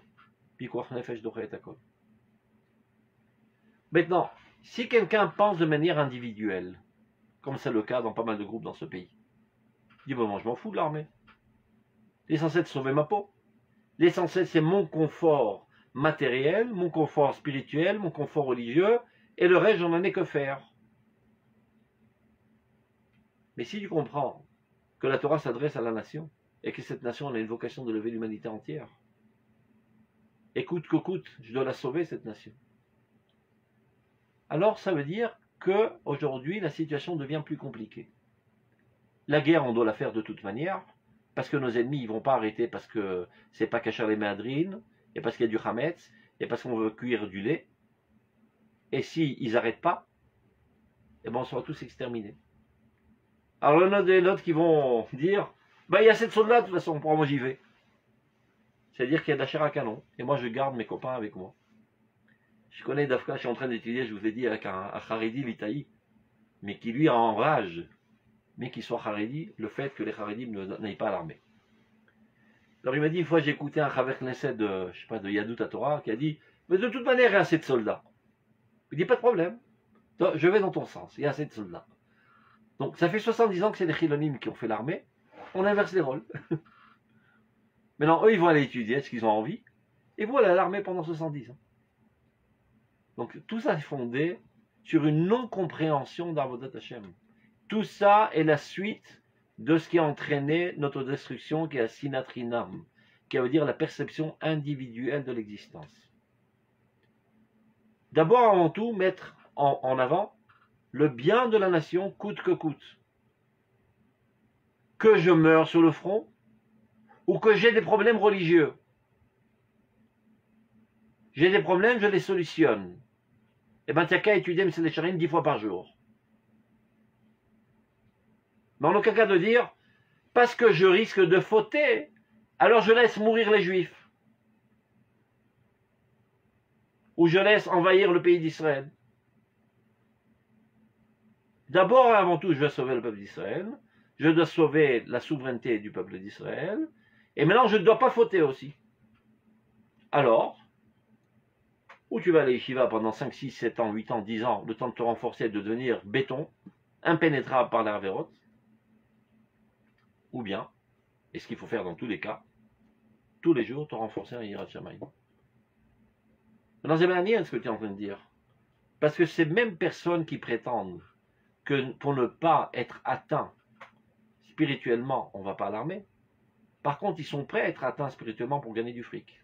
[SPEAKER 1] Maintenant, si quelqu'un pense de manière individuelle, comme c'est le cas dans pas mal de groupes dans ce pays, il dit, bon, moi je m'en fous de l'armée. L'essentiel c'est de sauver ma peau. L'essentiel c'est mon confort matériel, mon confort spirituel, mon confort religieux, et le reste j'en ai que faire. Mais si tu comprends que la Torah s'adresse à la nation, et que cette nation a une vocation de lever l'humanité entière, écoute que coûte, je dois la sauver cette nation. Alors ça veut dire qu'aujourd'hui la situation devient plus compliquée. La guerre on doit la faire de toute manière, parce que nos ennemis ils vont pas arrêter parce que c'est pas cacher les méadrines, et parce qu'il y a du Hametz, et parce qu'on veut cuire du lait. Et si ils n'arrêtent pas, eh ben on sera tous exterminés. Alors il y en a des autres qui vont dire, bah il y a sept soldats de toute façon, pour moi j'y vais. C'est-à-dire qu'il y a de la chair à canon, et moi je garde mes copains avec moi. Je connais Dafka, je suis en train d'étudier, je vous ai dit, avec un, un Haredi l'Itaï, mais qui lui enrage, mais qu'il soit Haredi, le fait que les Haredim n'aillent pas à l'armée. Alors il m'a dit, une fois j'ai écouté un Chaver Knesset de, je sais pas, de Yadut Torah, qui a dit, mais de toute manière, il y a assez de soldats. Il dit, pas de problème, je vais dans ton sens, il y a assez de soldats. Donc ça fait soixante-dix ans que c'est les Chilonim qui ont fait l'armée, on inverse les rôles. Maintenant, eux, ils vont aller étudier ce qu'ils ont envie, et vous allez à l'armée pendant soixante-dix ans. Donc tout ça est fondé sur une non-compréhension d'Avodat Hashem. Tout ça est la suite de ce qui a entraîné notre destruction, qui est la sinatrinam, qui veut dire la perception individuelle de l'existence. D'abord, avant tout, mettre en, en avant le bien de la nation coûte que coûte. Que je meure sur le front, ou que j'ai des problèmes religieux. J'ai des problèmes, je les solutionne. Eh bien, tu n'as qu'à étudier M. Lecharim dix fois par jour. Mais en aucun cas de dire, parce que je risque de fauter, alors je laisse mourir les Juifs. Ou je laisse envahir le pays d'Israël. D'abord et avant tout, je dois sauver le peuple d'Israël. Je dois sauver la souveraineté du peuple d'Israël. Et maintenant, je ne dois pas fauter aussi. Alors, ou tu vas à l'Yeshiva pendant cinq, six, sept ans, huit ans, dix ans, le temps de te renforcer, de devenir béton, impénétrable par la Haverot, ou bien, et ce qu'il faut faire dans tous les cas, tous les jours, te renforcer en Yirat Shamayim. Maintenant, c'est bien ce que tu es en train de dire. Parce que ces mêmes personnes qui prétendent que pour ne pas être atteints spirituellement, on ne va pas à l'armée. Par contre, ils sont prêts à être atteints spirituellement pour gagner du fric.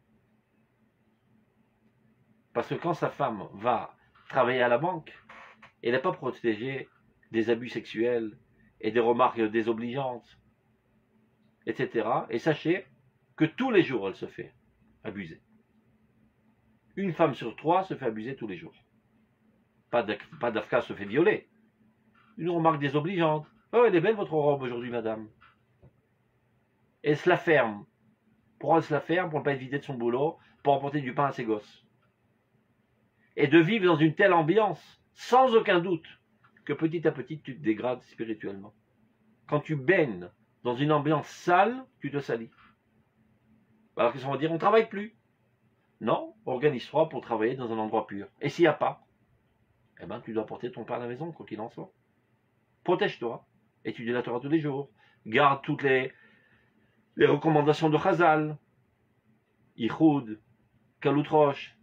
[SPEAKER 1] Parce que quand sa femme va travailler à la banque, elle n'est pas protégée des abus sexuels et des remarques désobligeantes, et cetera. Et sachez que tous les jours, elle se fait abuser. Une femme sur trois se fait abuser tous les jours. Pas d'Afka se fait violer. Une remarque désobligeante. Oh, elle est belle votre robe aujourd'hui, madame. Elle se la ferme. Pourquoi elle se la ferme? Pour ne pas être vidée de son boulot, pour apporter du pain à ses gosses. Et de vivre dans une telle ambiance, sans aucun doute, que petit à petit, tu te dégrades spirituellement. Quand tu baignes dans une ambiance sale, tu te salis. Alors qu'est-ce qu'on va dire? On ne travaille plus. Non, organise-toi pour travailler dans un endroit pur. Et s'il n'y a pas, eh ben, tu dois porter ton pain à la maison, quoi qu'il en soit. Protège-toi. Étudie la Torah tous les jours. Garde toutes les, les recommandations de Chazal. Ichoud, Kaloutroche.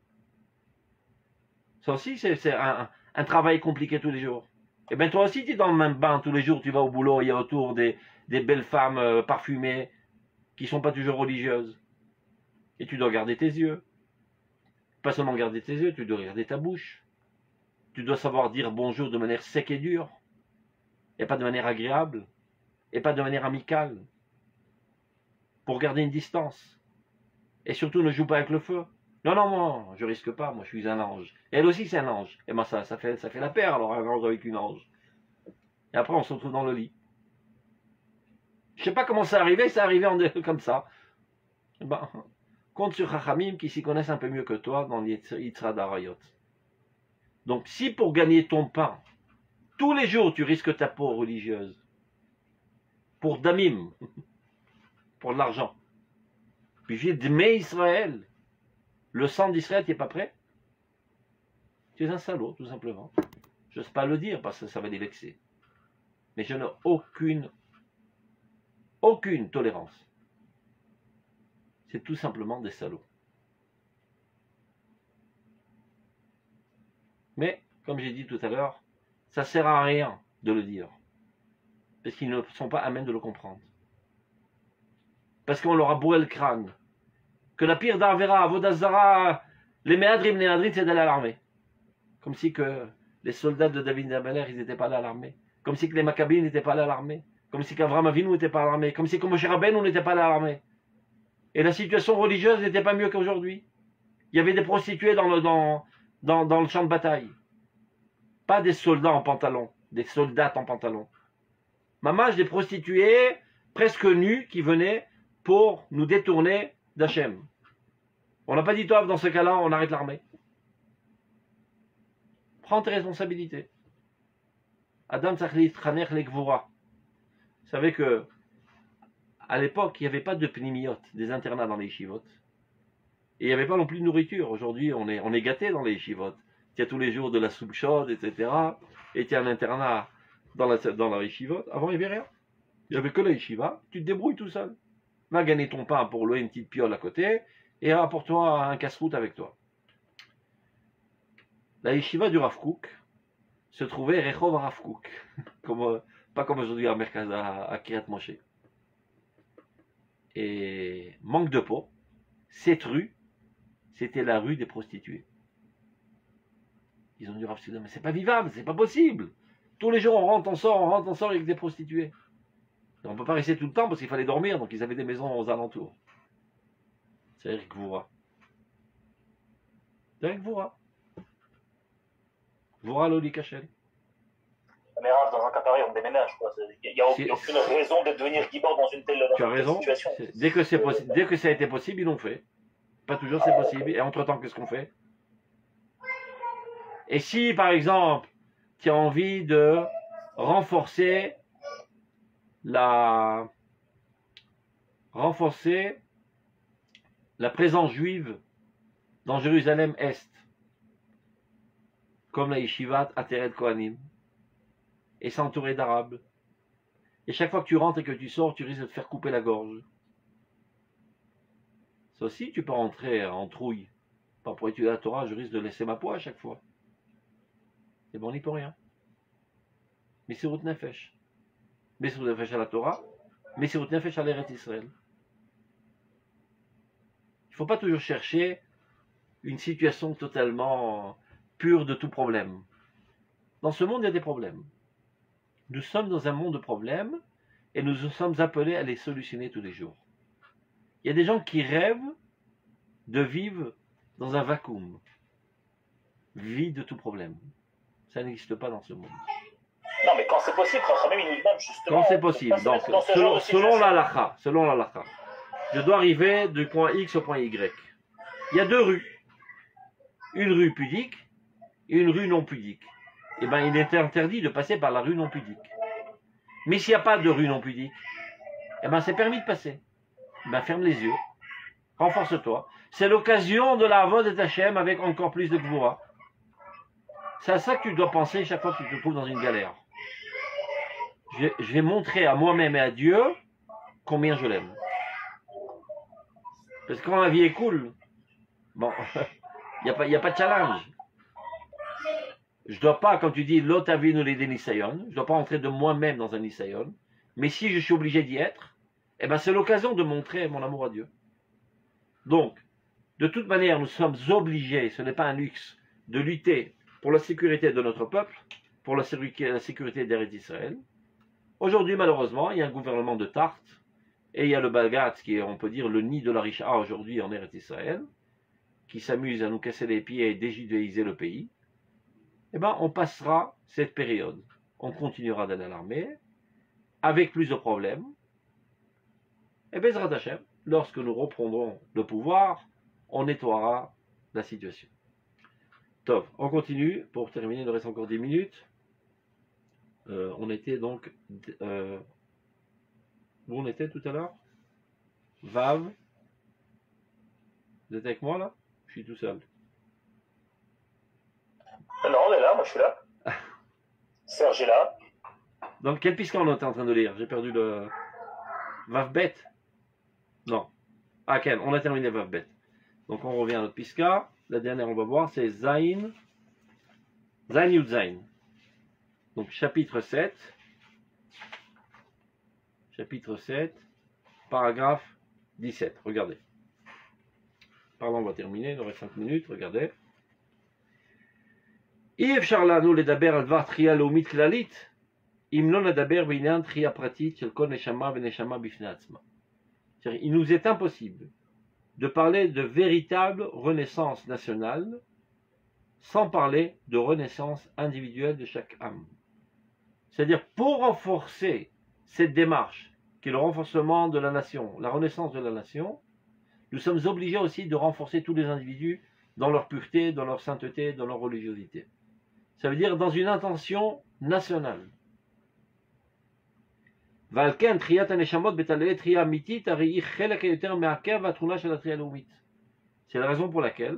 [SPEAKER 1] Ça aussi, c'est un, un travail compliqué tous les jours. Et bien toi aussi, tu es dans le même bain tous les jours. Tu vas au boulot, il y a autour des, des belles femmes euh, parfumées qui ne sont pas toujours religieuses. Et tu dois garder tes yeux. Pas seulement garder tes yeux, tu dois garder ta bouche. Tu dois savoir dire bonjour de manière sec et dure. Et pas de manière agréable. Et pas de manière amicale. Pour garder une distance. Et surtout, ne joue pas avec le feu. Non, non, moi, je risque pas, moi je suis un ange. Et elle aussi c'est un ange. Et moi ça, ça, fait, ça fait la paire alors, un ange avec une ange. Et après on se retrouve dans le lit. Je sais pas comment c'est arrivé, c'est arrivé en, comme ça. Ben, compte sur Chachamim qui s'y connaissent un peu mieux que toi dans l'Yitzra d'Arayot. Donc si pour gagner ton pain, tous les jours tu risques ta peau religieuse, pour Damim, pour de l'argent, puis j'ai Dmei Israël, le sang d'Israël, tu n'es pas prêt? Tu es un salaud, tout simplement. Je n'ose pas le dire parce que ça va les vexer. Mais je n'ai aucune, aucune tolérance. C'est tout simplement des salauds. Mais, comme j'ai dit tout à l'heure, ça ne sert à rien de le dire. Parce qu'ils ne sont pas amènes de le comprendre. Parce qu'on leur a bourré le crâne. Que la pire d'Arvera, Avodazara, les Méadrim, les Méadrim, c'est d'aller à l'armée. Comme si que les soldats de David Amalek, ils n'étaient pas allés à l'armée. Comme si que les Maccabées n'étaient pas allés à l'armée. Comme si qu'Avram Avinu n'était pas à l'armée. Comme si que Moshe Rabbeinu n'était pas allé à l'armée. Et la situation religieuse n'était pas mieux qu'aujourd'hui. Il y avait des prostituées dans le, dans, dans, dans le champ de bataille. Pas des soldats en pantalon, des soldates en pantalon. Mamage, des prostituées presque nues qui venaient pour nous détourner d'Hachem. On n'a pas dit, toi, dans ce cas-là, on arrête l'armée. Prends tes responsabilités. Adam Tzachli Traner Legvora. Vous savez que à l'époque, il n'y avait pas de pnimiotes, des internats dans les yeshivotes. Et il n'y avait pas non plus de nourriture. Aujourd'hui, on est, on est gâté dans les yeshivotes. Il y a tous les jours de la soupe chaude, et cetera. Et tu as un internat dans la, dans la yeshivote. Avant, il n'y avait rien. Il n'y avait que la yeshiva. Tu te débrouilles tout seul. Va gagner ton pain pour louer une petite piole à côté et apporte-toi un casse-route avec toi. La yeshiva du Rav Kook se trouvait Rechov Rav Kook. Comme, pas comme aujourd'hui à Merkaz, à, à Kiryat Moshe. Et manque de peau, cette rue, c'était la rue des prostituées. Ils ont dit Rav Souda, mais c'est pas vivable, c'est pas possible. Tous les jours on rentre, on sort, on rentre, on sort avec des prostituées. Et on peut pas rester tout le temps parce qu'il fallait dormir, donc ils avaient des maisons aux alentours. C'est Eric Voura. C'est Eric Voura. Voura Loli Kachel.
[SPEAKER 2] Mais Rav, dans un cas pareil, on déménage, quoi. Il n'y a aucune raison de devenir Gibor dans une telle, dans
[SPEAKER 1] tu as
[SPEAKER 2] une telle
[SPEAKER 1] raison.
[SPEAKER 2] situation.
[SPEAKER 1] Dès que, c'est possi- dès que ça a été possible, ils l'ont fait. Pas toujours c'est possible. Et entre-temps, qu'est-ce qu'on fait? Et si, par exemple, tu as envie de renforcer la renforcer la présence juive dans Jérusalem-Est, comme la Yeshivat Ateret Kohanim, et s'entourer d'Arabes. Et chaque fois que tu rentres et que tu sors, tu risques de te faire couper la gorge. Ça aussi, tu peux rentrer en trouille. Pas pour étudier la Torah, je risque de laisser ma peau à chaque fois. Et bon, on n'y peut rien. Mais c'est route nefesh. Mais c'est route nefesh à la Torah, mais c'est route nefesh à l'Eretz Israël. Il ne faut pas toujours chercher une situation totalement pure de tout problème. Dans ce monde, il y a des problèmes. Nous sommes dans un monde de problèmes et nous sommes appelés à les solutionner tous les jours. Il y a des gens qui rêvent de vivre dans un vacuum, vide de tout problème. Ça n'existe pas dans ce monde.
[SPEAKER 2] Non, mais quand c'est possible, Rachamim, il nous demande justement.
[SPEAKER 1] Quand c'est possible, donc, selon, selon la halakha, selon la halakha, je dois arriver du point X au point Y. Il y a deux rues. Une rue pudique et une rue non pudique. Eh bien, il est interdit de passer par la rue non pudique. Mais s'il n'y a pas de rue non pudique, eh bien, c'est permis de passer. Eh bien, ferme les yeux. Renforce-toi. C'est l'occasion de la Avod et Hachem avec encore plus de Gvura. C'est à ça que tu dois penser chaque fois que tu te trouves dans une galère. Je, je vais montrer à moi-même et à Dieu combien je l'aime. Parce que quand la vie est cool, bon, il n'y a, a pas de challenge. Je ne dois pas, quand tu dis l'autre avis nous l'aider Nisayon, je ne dois pas entrer de moi-même dans un Nisayon. Mais si je suis obligé d'y être, eh ben c'est l'occasion de montrer mon amour à Dieu. Donc, de toute manière, nous sommes obligés, ce n'est pas un luxe, de lutter pour la sécurité de notre peuple, pour la sécurité, la sécurité d'Eretz Israël. Aujourd'hui, malheureusement, il y a un gouvernement de Tartes, et il y a le Bagat, qui est, on peut dire, le nid de la Richa aujourd'hui en Eretz Israël, qui s'amuse à nous casser les pieds et déjudaïser le pays. Eh bien, on passera cette période. On continuera d'aller à l'armée, avec plus de problèmes. Et Bezrat Hashem, lorsque nous reprendrons le pouvoir, on nettoiera la situation. Top, on continue. Pour terminer, il nous reste encore dix minutes. Euh, on était donc... Euh, où on était tout à l'heure? Vav. Vous êtes avec moi là? Je suis tout seul.
[SPEAKER 2] Non, on est là, moi je suis là. Serge est là.
[SPEAKER 1] Donc, quel pisca on était en train de lire? J'ai perdu le... Vavbet? Non. Ah, quel? On a terminé Vavbet. Donc, on revient à notre pisca. La dernière, on va voir, c'est Zain. Zain Yud Zain. Donc, chapitre sept. Chapitre sept. Paragraphe dix-sept. Regardez. Par là, on va terminer. Il nous reste cinq minutes. Regardez. אי אפשר לנו לדבר על דבר תחייה לאומית כללית אם לא נדבר בעניין תחייה פרטית של כל נשמה ונשמה בפני עצמה. Il nous est impossible de parler de véritable renaissance nationale sans parler de renaissance individuelle de chaque âme. C'est-à-dire, pour renforcer cette démarche qui est le renforcement de la nation, la renaissance de la nation, nous sommes obligés aussi de renforcer tous les individus dans leur pureté, dans leur sainteté, dans leur religiosité. Ça veut dire dans une intention nationale. C'est la raison pour laquelle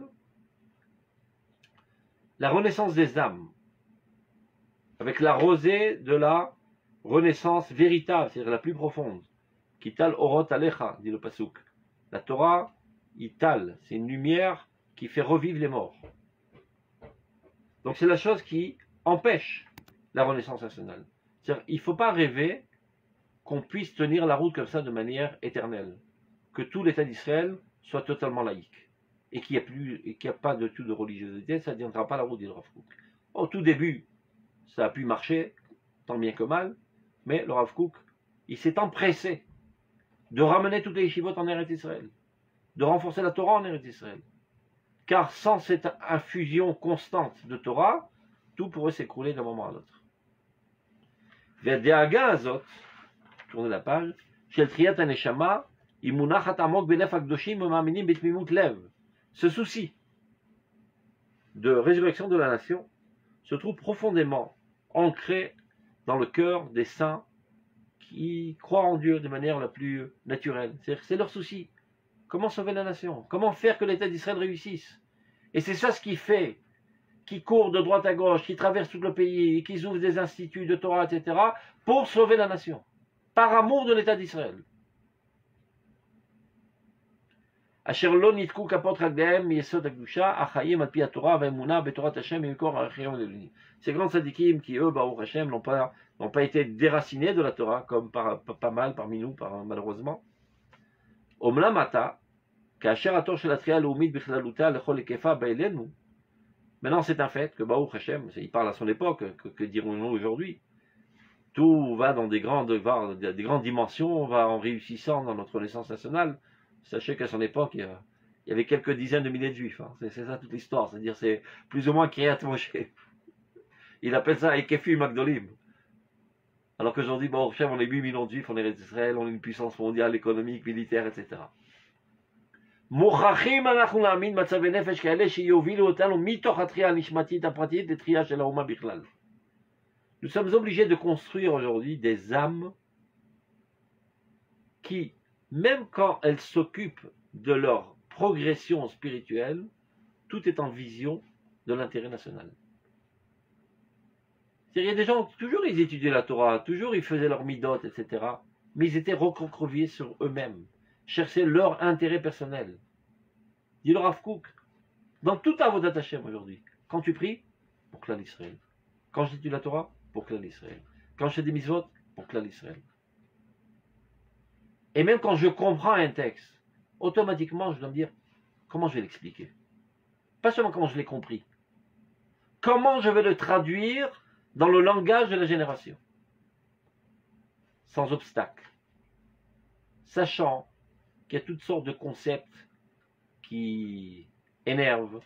[SPEAKER 1] la renaissance des âmes, avec la rosée de la renaissance véritable, c'est-à-dire la plus profonde, qui tal orot alecha, dit le pasuk. La Torah, ital, c'est une lumière qui fait revivre les morts. Donc c'est la chose qui empêche la renaissance nationale. C'est-à-dire, il ne faut pas rêver qu'on puisse tenir la route comme ça de manière éternelle. Que tout l'État d'Israël soit totalement laïque. Et qu'il n'y a, plus, et qu'il n'y a pas de tout de religiosité, ça ne tiendra pas la route, dit le Rav Kook. Au tout début, ça a pu marcher, tant bien que mal, mais le Rav Kook, il s'est empressé de ramener toutes les yeshivot en Eretz Israël, de renforcer la Torah en Eretz Israël. Car sans cette infusion constante de Torah, tout pourrait s'écrouler d'un moment à l'autre. Ve'deaga azot, tournez la page, shel triyat haneshama, imunachat amok benef hakdoshim ma'aminim betmimut lev. Ce souci de résurrection de la nation se trouve profondément ancré dans le cœur des saints qui croient en Dieu de manière la plus naturelle. C'est-à-dire que c'est leur souci. Comment sauver la nation? Comment faire que l'État d'Israël réussisse? Et c'est ça ce qui fait, qui court de droite à gauche, qui traverse tout le pays, qui ouvre des instituts de Torah, et cetera, pour sauver la nation, par amour de l'État d'Israël. Asher lo nitku kapot raglehem yesod hakdusha achayim al pi haTorah va'emuna betorat Hashem mikor archeon lelunim. Ces grands tzadikim qui eux, Baruch Hashem, n'ont pas n'ont pas été déracinés de la Torah comme par, pas, pas mal parmi nous, par, malheureusement. Omlam ata kaasher hator shel atria laumit bichlaluta lechol ekefa ba'elenu. Maintenant, c'est un fait que Baruch Hashem, il parle à son époque, que, que dirons-nous aujourd'hui? Tout va dans des grandes, des grandes dimensions, on va en réussissant dans notre naissance nationale. Sachez qu'à son époque, il y avait quelques dizaines de milliers de juifs. Hein. C'est ça toute l'histoire. C'est-à-dire, c'est plus ou moins Kriyat Moshe. Il appelle ça Ekefi Magdolim. Alors qu'aujourd'hui, bon, on est huit millions de juifs, on est Israël, on est une puissance mondiale, économique, militaire, et cetera. Nous sommes obligés de construire aujourd'hui des âmes qui, même quand elles s'occupent de leur progression spirituelle, tout est en vision de l'intérêt national. Il y a des gens, toujours ils étudiaient la Torah, toujours ils faisaient leur midot, et cetera. Mais ils étaient recroquevillés sur eux-mêmes, cherchaient leur intérêt personnel. Dit le Rav Kook, dans tout Avodat Hashem aujourd'hui, quand tu pries, pour Klal Israël. Quand j'étudie la Torah, pour Klal Israël. Quand je fais des mitzvot, pour Klal Israël. Et même quand je comprends un texte, automatiquement je dois me dire, comment je vais l'expliquer? Pas seulement comment je l'ai compris. Comment je vais le traduire dans le langage de la génération? Sans obstacle. Sachant qu'il y a toutes sortes de concepts qui énervent,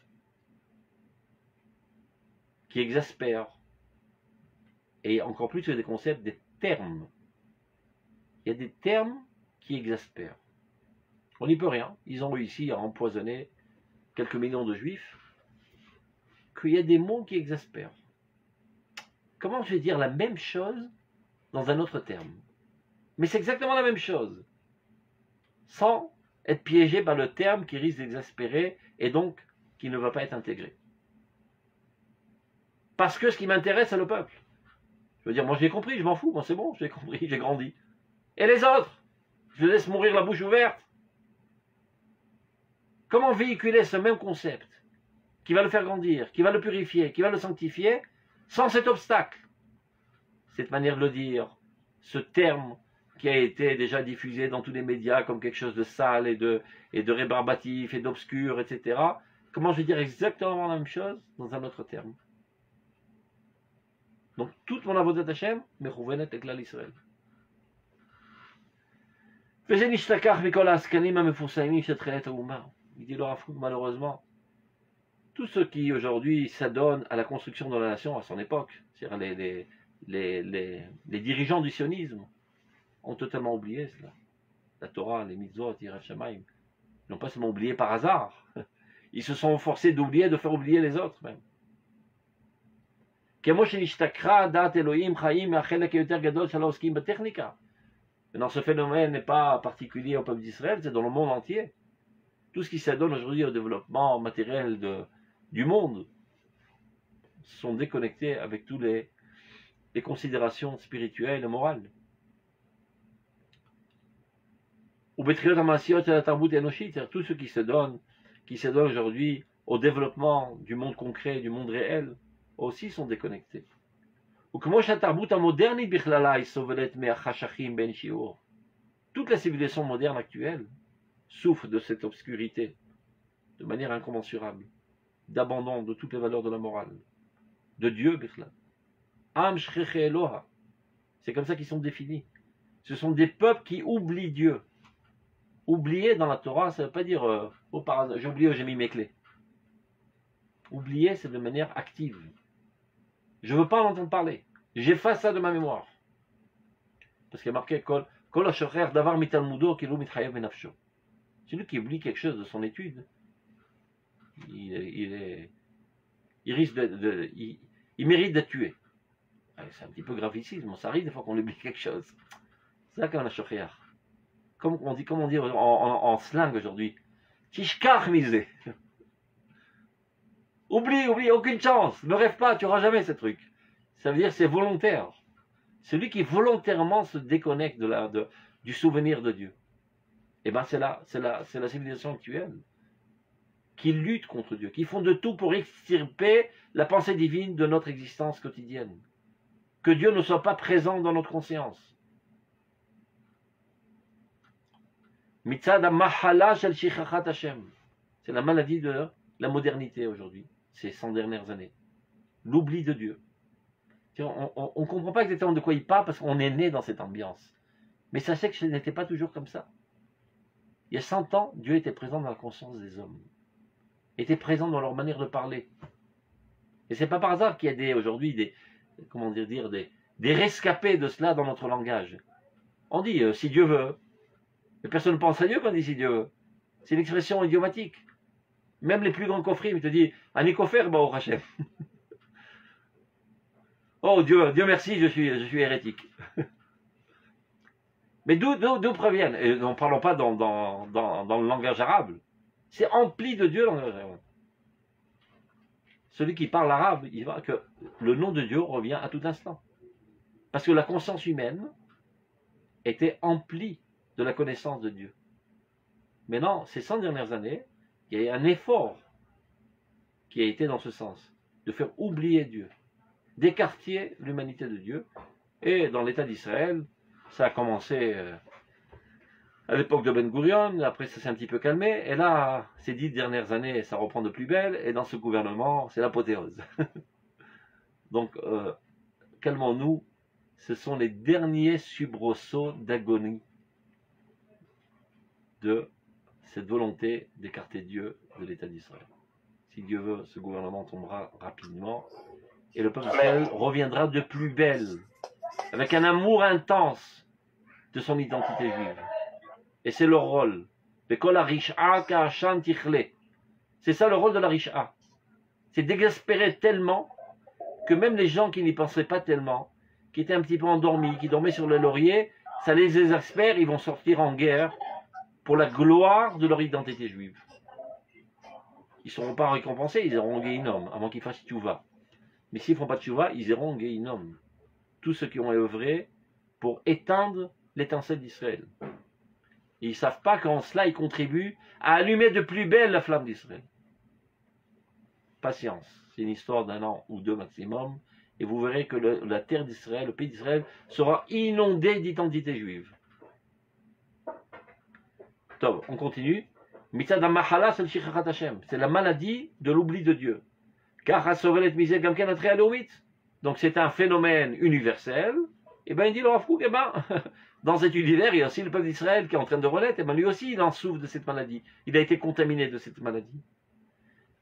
[SPEAKER 1] qui exaspèrent, et encore plus que des concepts, des termes. Il y a des termes qui exaspèrent. On n'y peut rien. Ils ont réussi à empoisonner quelques millions de juifs. Qu'il y a des mots qui exaspèrent. Comment je vais dire la même chose dans un autre terme? Mais c'est exactement la même chose. Sans être piégé par le terme qui risque d'exaspérer et donc qui ne va pas être intégré. Parce que ce qui m'intéresse, c'est le peuple. Je veux dire, moi j'ai compris, je m'en fous, moi c'est bon, j'ai compris, j'ai grandi. Et les autres? Je laisse mourir la bouche ouverte. Comment véhiculer ce même concept qui va le faire grandir, qui va le purifier, qui va le sanctifier, sans cet obstacle? Cette manière de le dire, ce terme qui a été déjà diffusé dans tous les médias comme quelque chose de sale et de, et de rébarbatif et d'obscur, et cetera. Comment je vais dire exactement la même chose dans un autre terme? Donc, toute mon avodat Hashem, mechouvenet et klal Israël. Il dit le Rav Kook, malheureusement, tous ceux qui aujourd'hui s'adonnent à la construction de la nation à son époque, c'est-à-dire les, les, les, les, les dirigeants du sionisme, ont totalement oublié cela. La Torah, les mitzvot, Yireh Shamayim, ils n'ont pas seulement oublié par hasard, ils se sont forcés d'oublier, de faire oublier les autres même. Maintenant, ce phénomène n'est pas particulier au peuple d'Israël, c'est dans le monde entier. Tout ce qui s'adonne aujourd'hui au développement matériel de, du monde sont déconnectés avec toutes les, les considérations spirituelles et morales. Ou c'est-à-dire tous ceux qui se donnent, qui se donnent aujourd'hui au développement du monde concret, du monde réel, aussi sont déconnectés. Ou comme toute la civilisation moderne actuelle souffre de cette obscurité de manière incommensurable, d'abandon de toutes les valeurs de la morale, de Dieu, c'est comme ça qu'ils sont définis. Ce sont des peuples qui oublient Dieu. Oublier dans la Torah, ça ne veut pas dire euh, oh, par hasard, j'ai oublié, j'ai mis mes clés. Oublier, c'est de manière active. Je ne veux pas en entendre parler. J'efface ça de ma mémoire. Parce qu'il y a marqué Kol Ashocher Davar Mitalmudo Kilo Mitchayev Benafsho. Celui qui oublie quelque chose de son étude, il, il, est, il risque de, de il, il mérite d'être tué. C'est un petit peu gravicisme, ça arrive des fois qu'on oublie quelque chose. C'est ça qu'un Ashocher. Comme on dit, comme on dit en, en, en slang aujourd'hui, Tishkach misé. Oublie, oublie, aucune chance, ne rêve pas, tu n'auras jamais ce truc. Ça veut dire c'est volontaire. Celui qui volontairement se déconnecte de la, de, du souvenir de Dieu. Et bien c'est la, c'est la, c'est la civilisation actuelle qui lutte contre Dieu, qui font de tout pour extirper la pensée divine de notre existence quotidienne. Que Dieu ne soit pas présent dans notre conscience. C'est la maladie de la modernité aujourd'hui, ces cent dernières années. L'oubli de Dieu. On ne comprend pas exactement de quoi il parle parce qu'on est né dans cette ambiance. Mais sachez que ce n'était pas toujours comme ça. Il y a cent ans, Dieu était présent dans la conscience des hommes. Il était présent dans leur manière de parler. Et c'est pas par hasard qu'il y a des, aujourd'hui des, comment dire, dire des, des rescapés de cela dans notre langage. On dit euh, si Dieu veut. Mais personne ne pense à Dieu quand on dit si Dieu veut. C'est une expression idiomatique. Même les plus grands coffres, ils te disent Anikofer, bah au Hachem. Oh Dieu, Dieu merci, je suis, je suis hérétique. Mais d'où proviennent, et n'en parlons pas dans, dans, dans, dans le langage arabe, c'est empli de Dieu le langage arabe. Celui qui parle arabe, il voit que le nom de Dieu revient à tout instant. Parce que la conscience humaine était emplie de la connaissance de Dieu. Maintenant, ces cent dernières années, il y a eu un effort qui a été dans ce sens, de faire oublier Dieu, d'écarter l'humanité de Dieu. Et dans l'État d'Israël, ça a commencé euh, à l'époque de Ben Gurion, après ça s'est un petit peu calmé, et là, ces dix dernières années, ça reprend de plus belle, et dans ce gouvernement, c'est l'apothéose. Donc, euh, calmons-nous, ce sont les derniers soubresauts d'agonie de cette volonté d'écarter Dieu de l'État d'Israël. Si Dieu veut, ce gouvernement tombera rapidement, et le peuple d'Israël reviendra de plus belle, avec un amour intense de son identité juive. Et c'est leur rôle. C'est ça le rôle de la Risha. C'est d'exaspérer tellement que même les gens qui n'y pensaient pas tellement, qui étaient un petit peu endormis, qui dormaient sur le laurier, ça les exaspère, ils vont sortir en guerre pour la gloire de leur identité juive. Ils ne seront pas récompensés, ils iront au Gehinnom, avant qu'ils fassent tchouva. Mais s'ils ne font pas tchouva, ils iront au Gehinnom. Tous ceux qui ont œuvré pour éteindre l'étincelle d'Israël. Ils ne savent pas qu'en cela, ils contribuent à allumer de plus belle la flamme d'Israël. Patience, c'est une histoire d'un an ou deux maximum, et vous verrez que le, la terre d'Israël, le pays d'Israël, sera inondé d'identité juive. Top, on continue. C'est la maladie de l'oubli de Dieu. Donc c'est un phénomène universel. Et bien il dit le Rav Kook, eh ben, dans cet univers, il y a aussi le peuple d'Israël qui est en train de renaître. Et ben lui aussi, il en souffre de cette maladie. Il a été contaminé de cette maladie. Et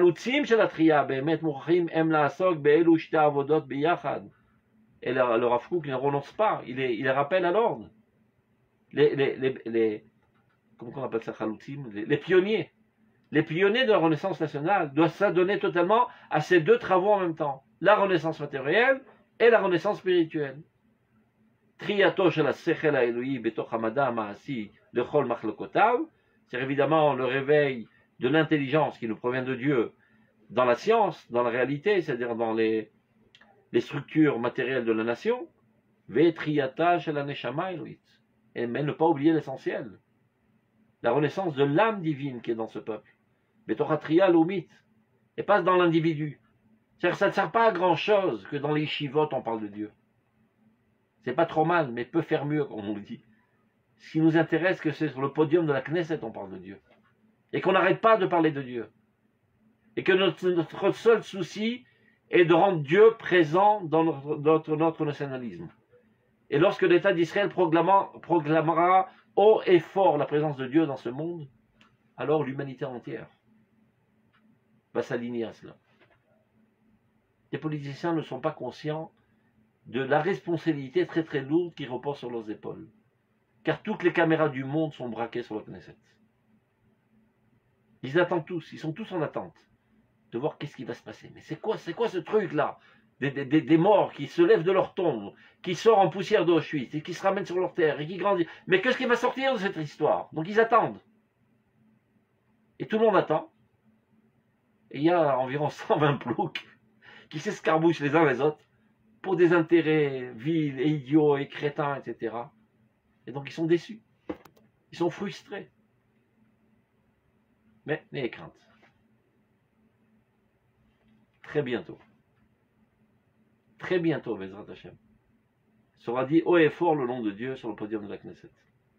[SPEAKER 1] le, le Rav Kook ne renonce pas. Il les, il les rappelle à l'ordre. Les, les, les, les, comment on appelle ça, les, les pionniers. Les pionniers de la Renaissance nationale doivent s'adonner totalement à ces deux travaux en même temps. la renaissance matérielle et la renaissance spirituelle. Triato shel ha-sechel ha-Eloi betoch hamada ha-ma'asi lechol machlokotav, c'est évidemment le réveil de l'intelligence qui nous provient de Dieu dans la science, dans la réalité, c'est-à-dire dans les, les structures matérielles de la nation, ve triata shel ha-neshama Eloït, mais ne pas oublier l'essentiel, la renaissance de l'âme divine qui est dans ce peuple, betoch ha-tria l'umit, et pas dans l'individu. C'est-à-dire que ça ne sert pas à grand-chose que dans les chivotes on parle de Dieu. C'est pas trop mal, mais peut faire mieux, comme on le dit. Ce qui nous intéresse, que c'est sur le podium de la Knesset on parle de Dieu. Et qu'on n'arrête pas de parler de Dieu. Et que notre, notre seul souci est de rendre Dieu présent dans notre, notre, notre nationalisme. Et lorsque l'État d'Israël proclamera haut et fort la présence de Dieu dans ce monde, alors l'humanité entière va s'aligner à cela. Les politiciens ne sont pas conscients de la responsabilité très très lourde qui repose sur leurs épaules. Car toutes les caméras du monde sont braquées sur le Knesset. Ils attendent tous, ils sont tous en attente de voir qu'est-ce qui va se passer. Mais c'est quoi, c'est quoi ce truc-là des, des, des morts qui se lèvent de leur tombe, qui sortent en poussière d'Auschwitz et qui se ramènent sur leur terre et qui grandissent. Mais qu'est-ce qui va sortir de cette histoire? Donc ils attendent. Et tout le monde attend. Et il y a environ cent vingt ploucs qui s'escarbouchent les uns les autres pour des intérêts vils et idiots et crétins, et cetera. Et donc ils sont déçus. Ils sont frustrés. Mais n'ayez crainte. Très bientôt. Très bientôt, Bezrat Hashem, sera dit haut et fort le nom de Dieu sur le podium de la Knesset.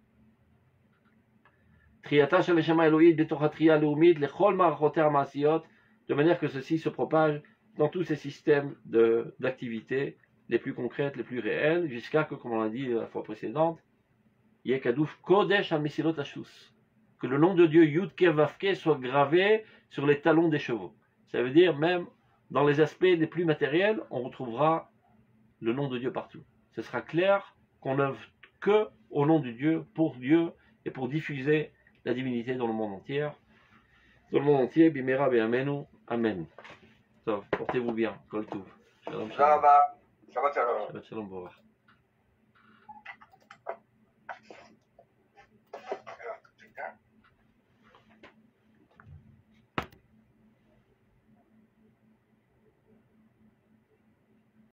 [SPEAKER 1] Triata shel ha-Neshama Elohit betoch ha-tria leumit lechol marachotei ha-ma'asiyot, de manière que ceci se propage dans tous ces systèmes d'activités les plus concrètes, les plus réelles, jusqu'à que, comme on l'a dit la fois précédente, Yekadouf Kodesh ha-Mesilot ha-Shus, que le nom de Dieu Yud-Ke Vav-Ke soit gravé sur les talons des chevaux. Ça veut dire même dans les aspects les plus matériels, on retrouvera le nom de Dieu partout. Ce sera clair qu'on n'œuvre que au nom de Dieu, pour Dieu, et pour diffuser la divinité dans le monde entier. Dans le monde entier, Bimera Be'amenu, Amen. Portez-vous bien, Kol Tov. Shalom, shalom.
[SPEAKER 3] Shabbat shalom.
[SPEAKER 1] Shabbat shalom, Borach.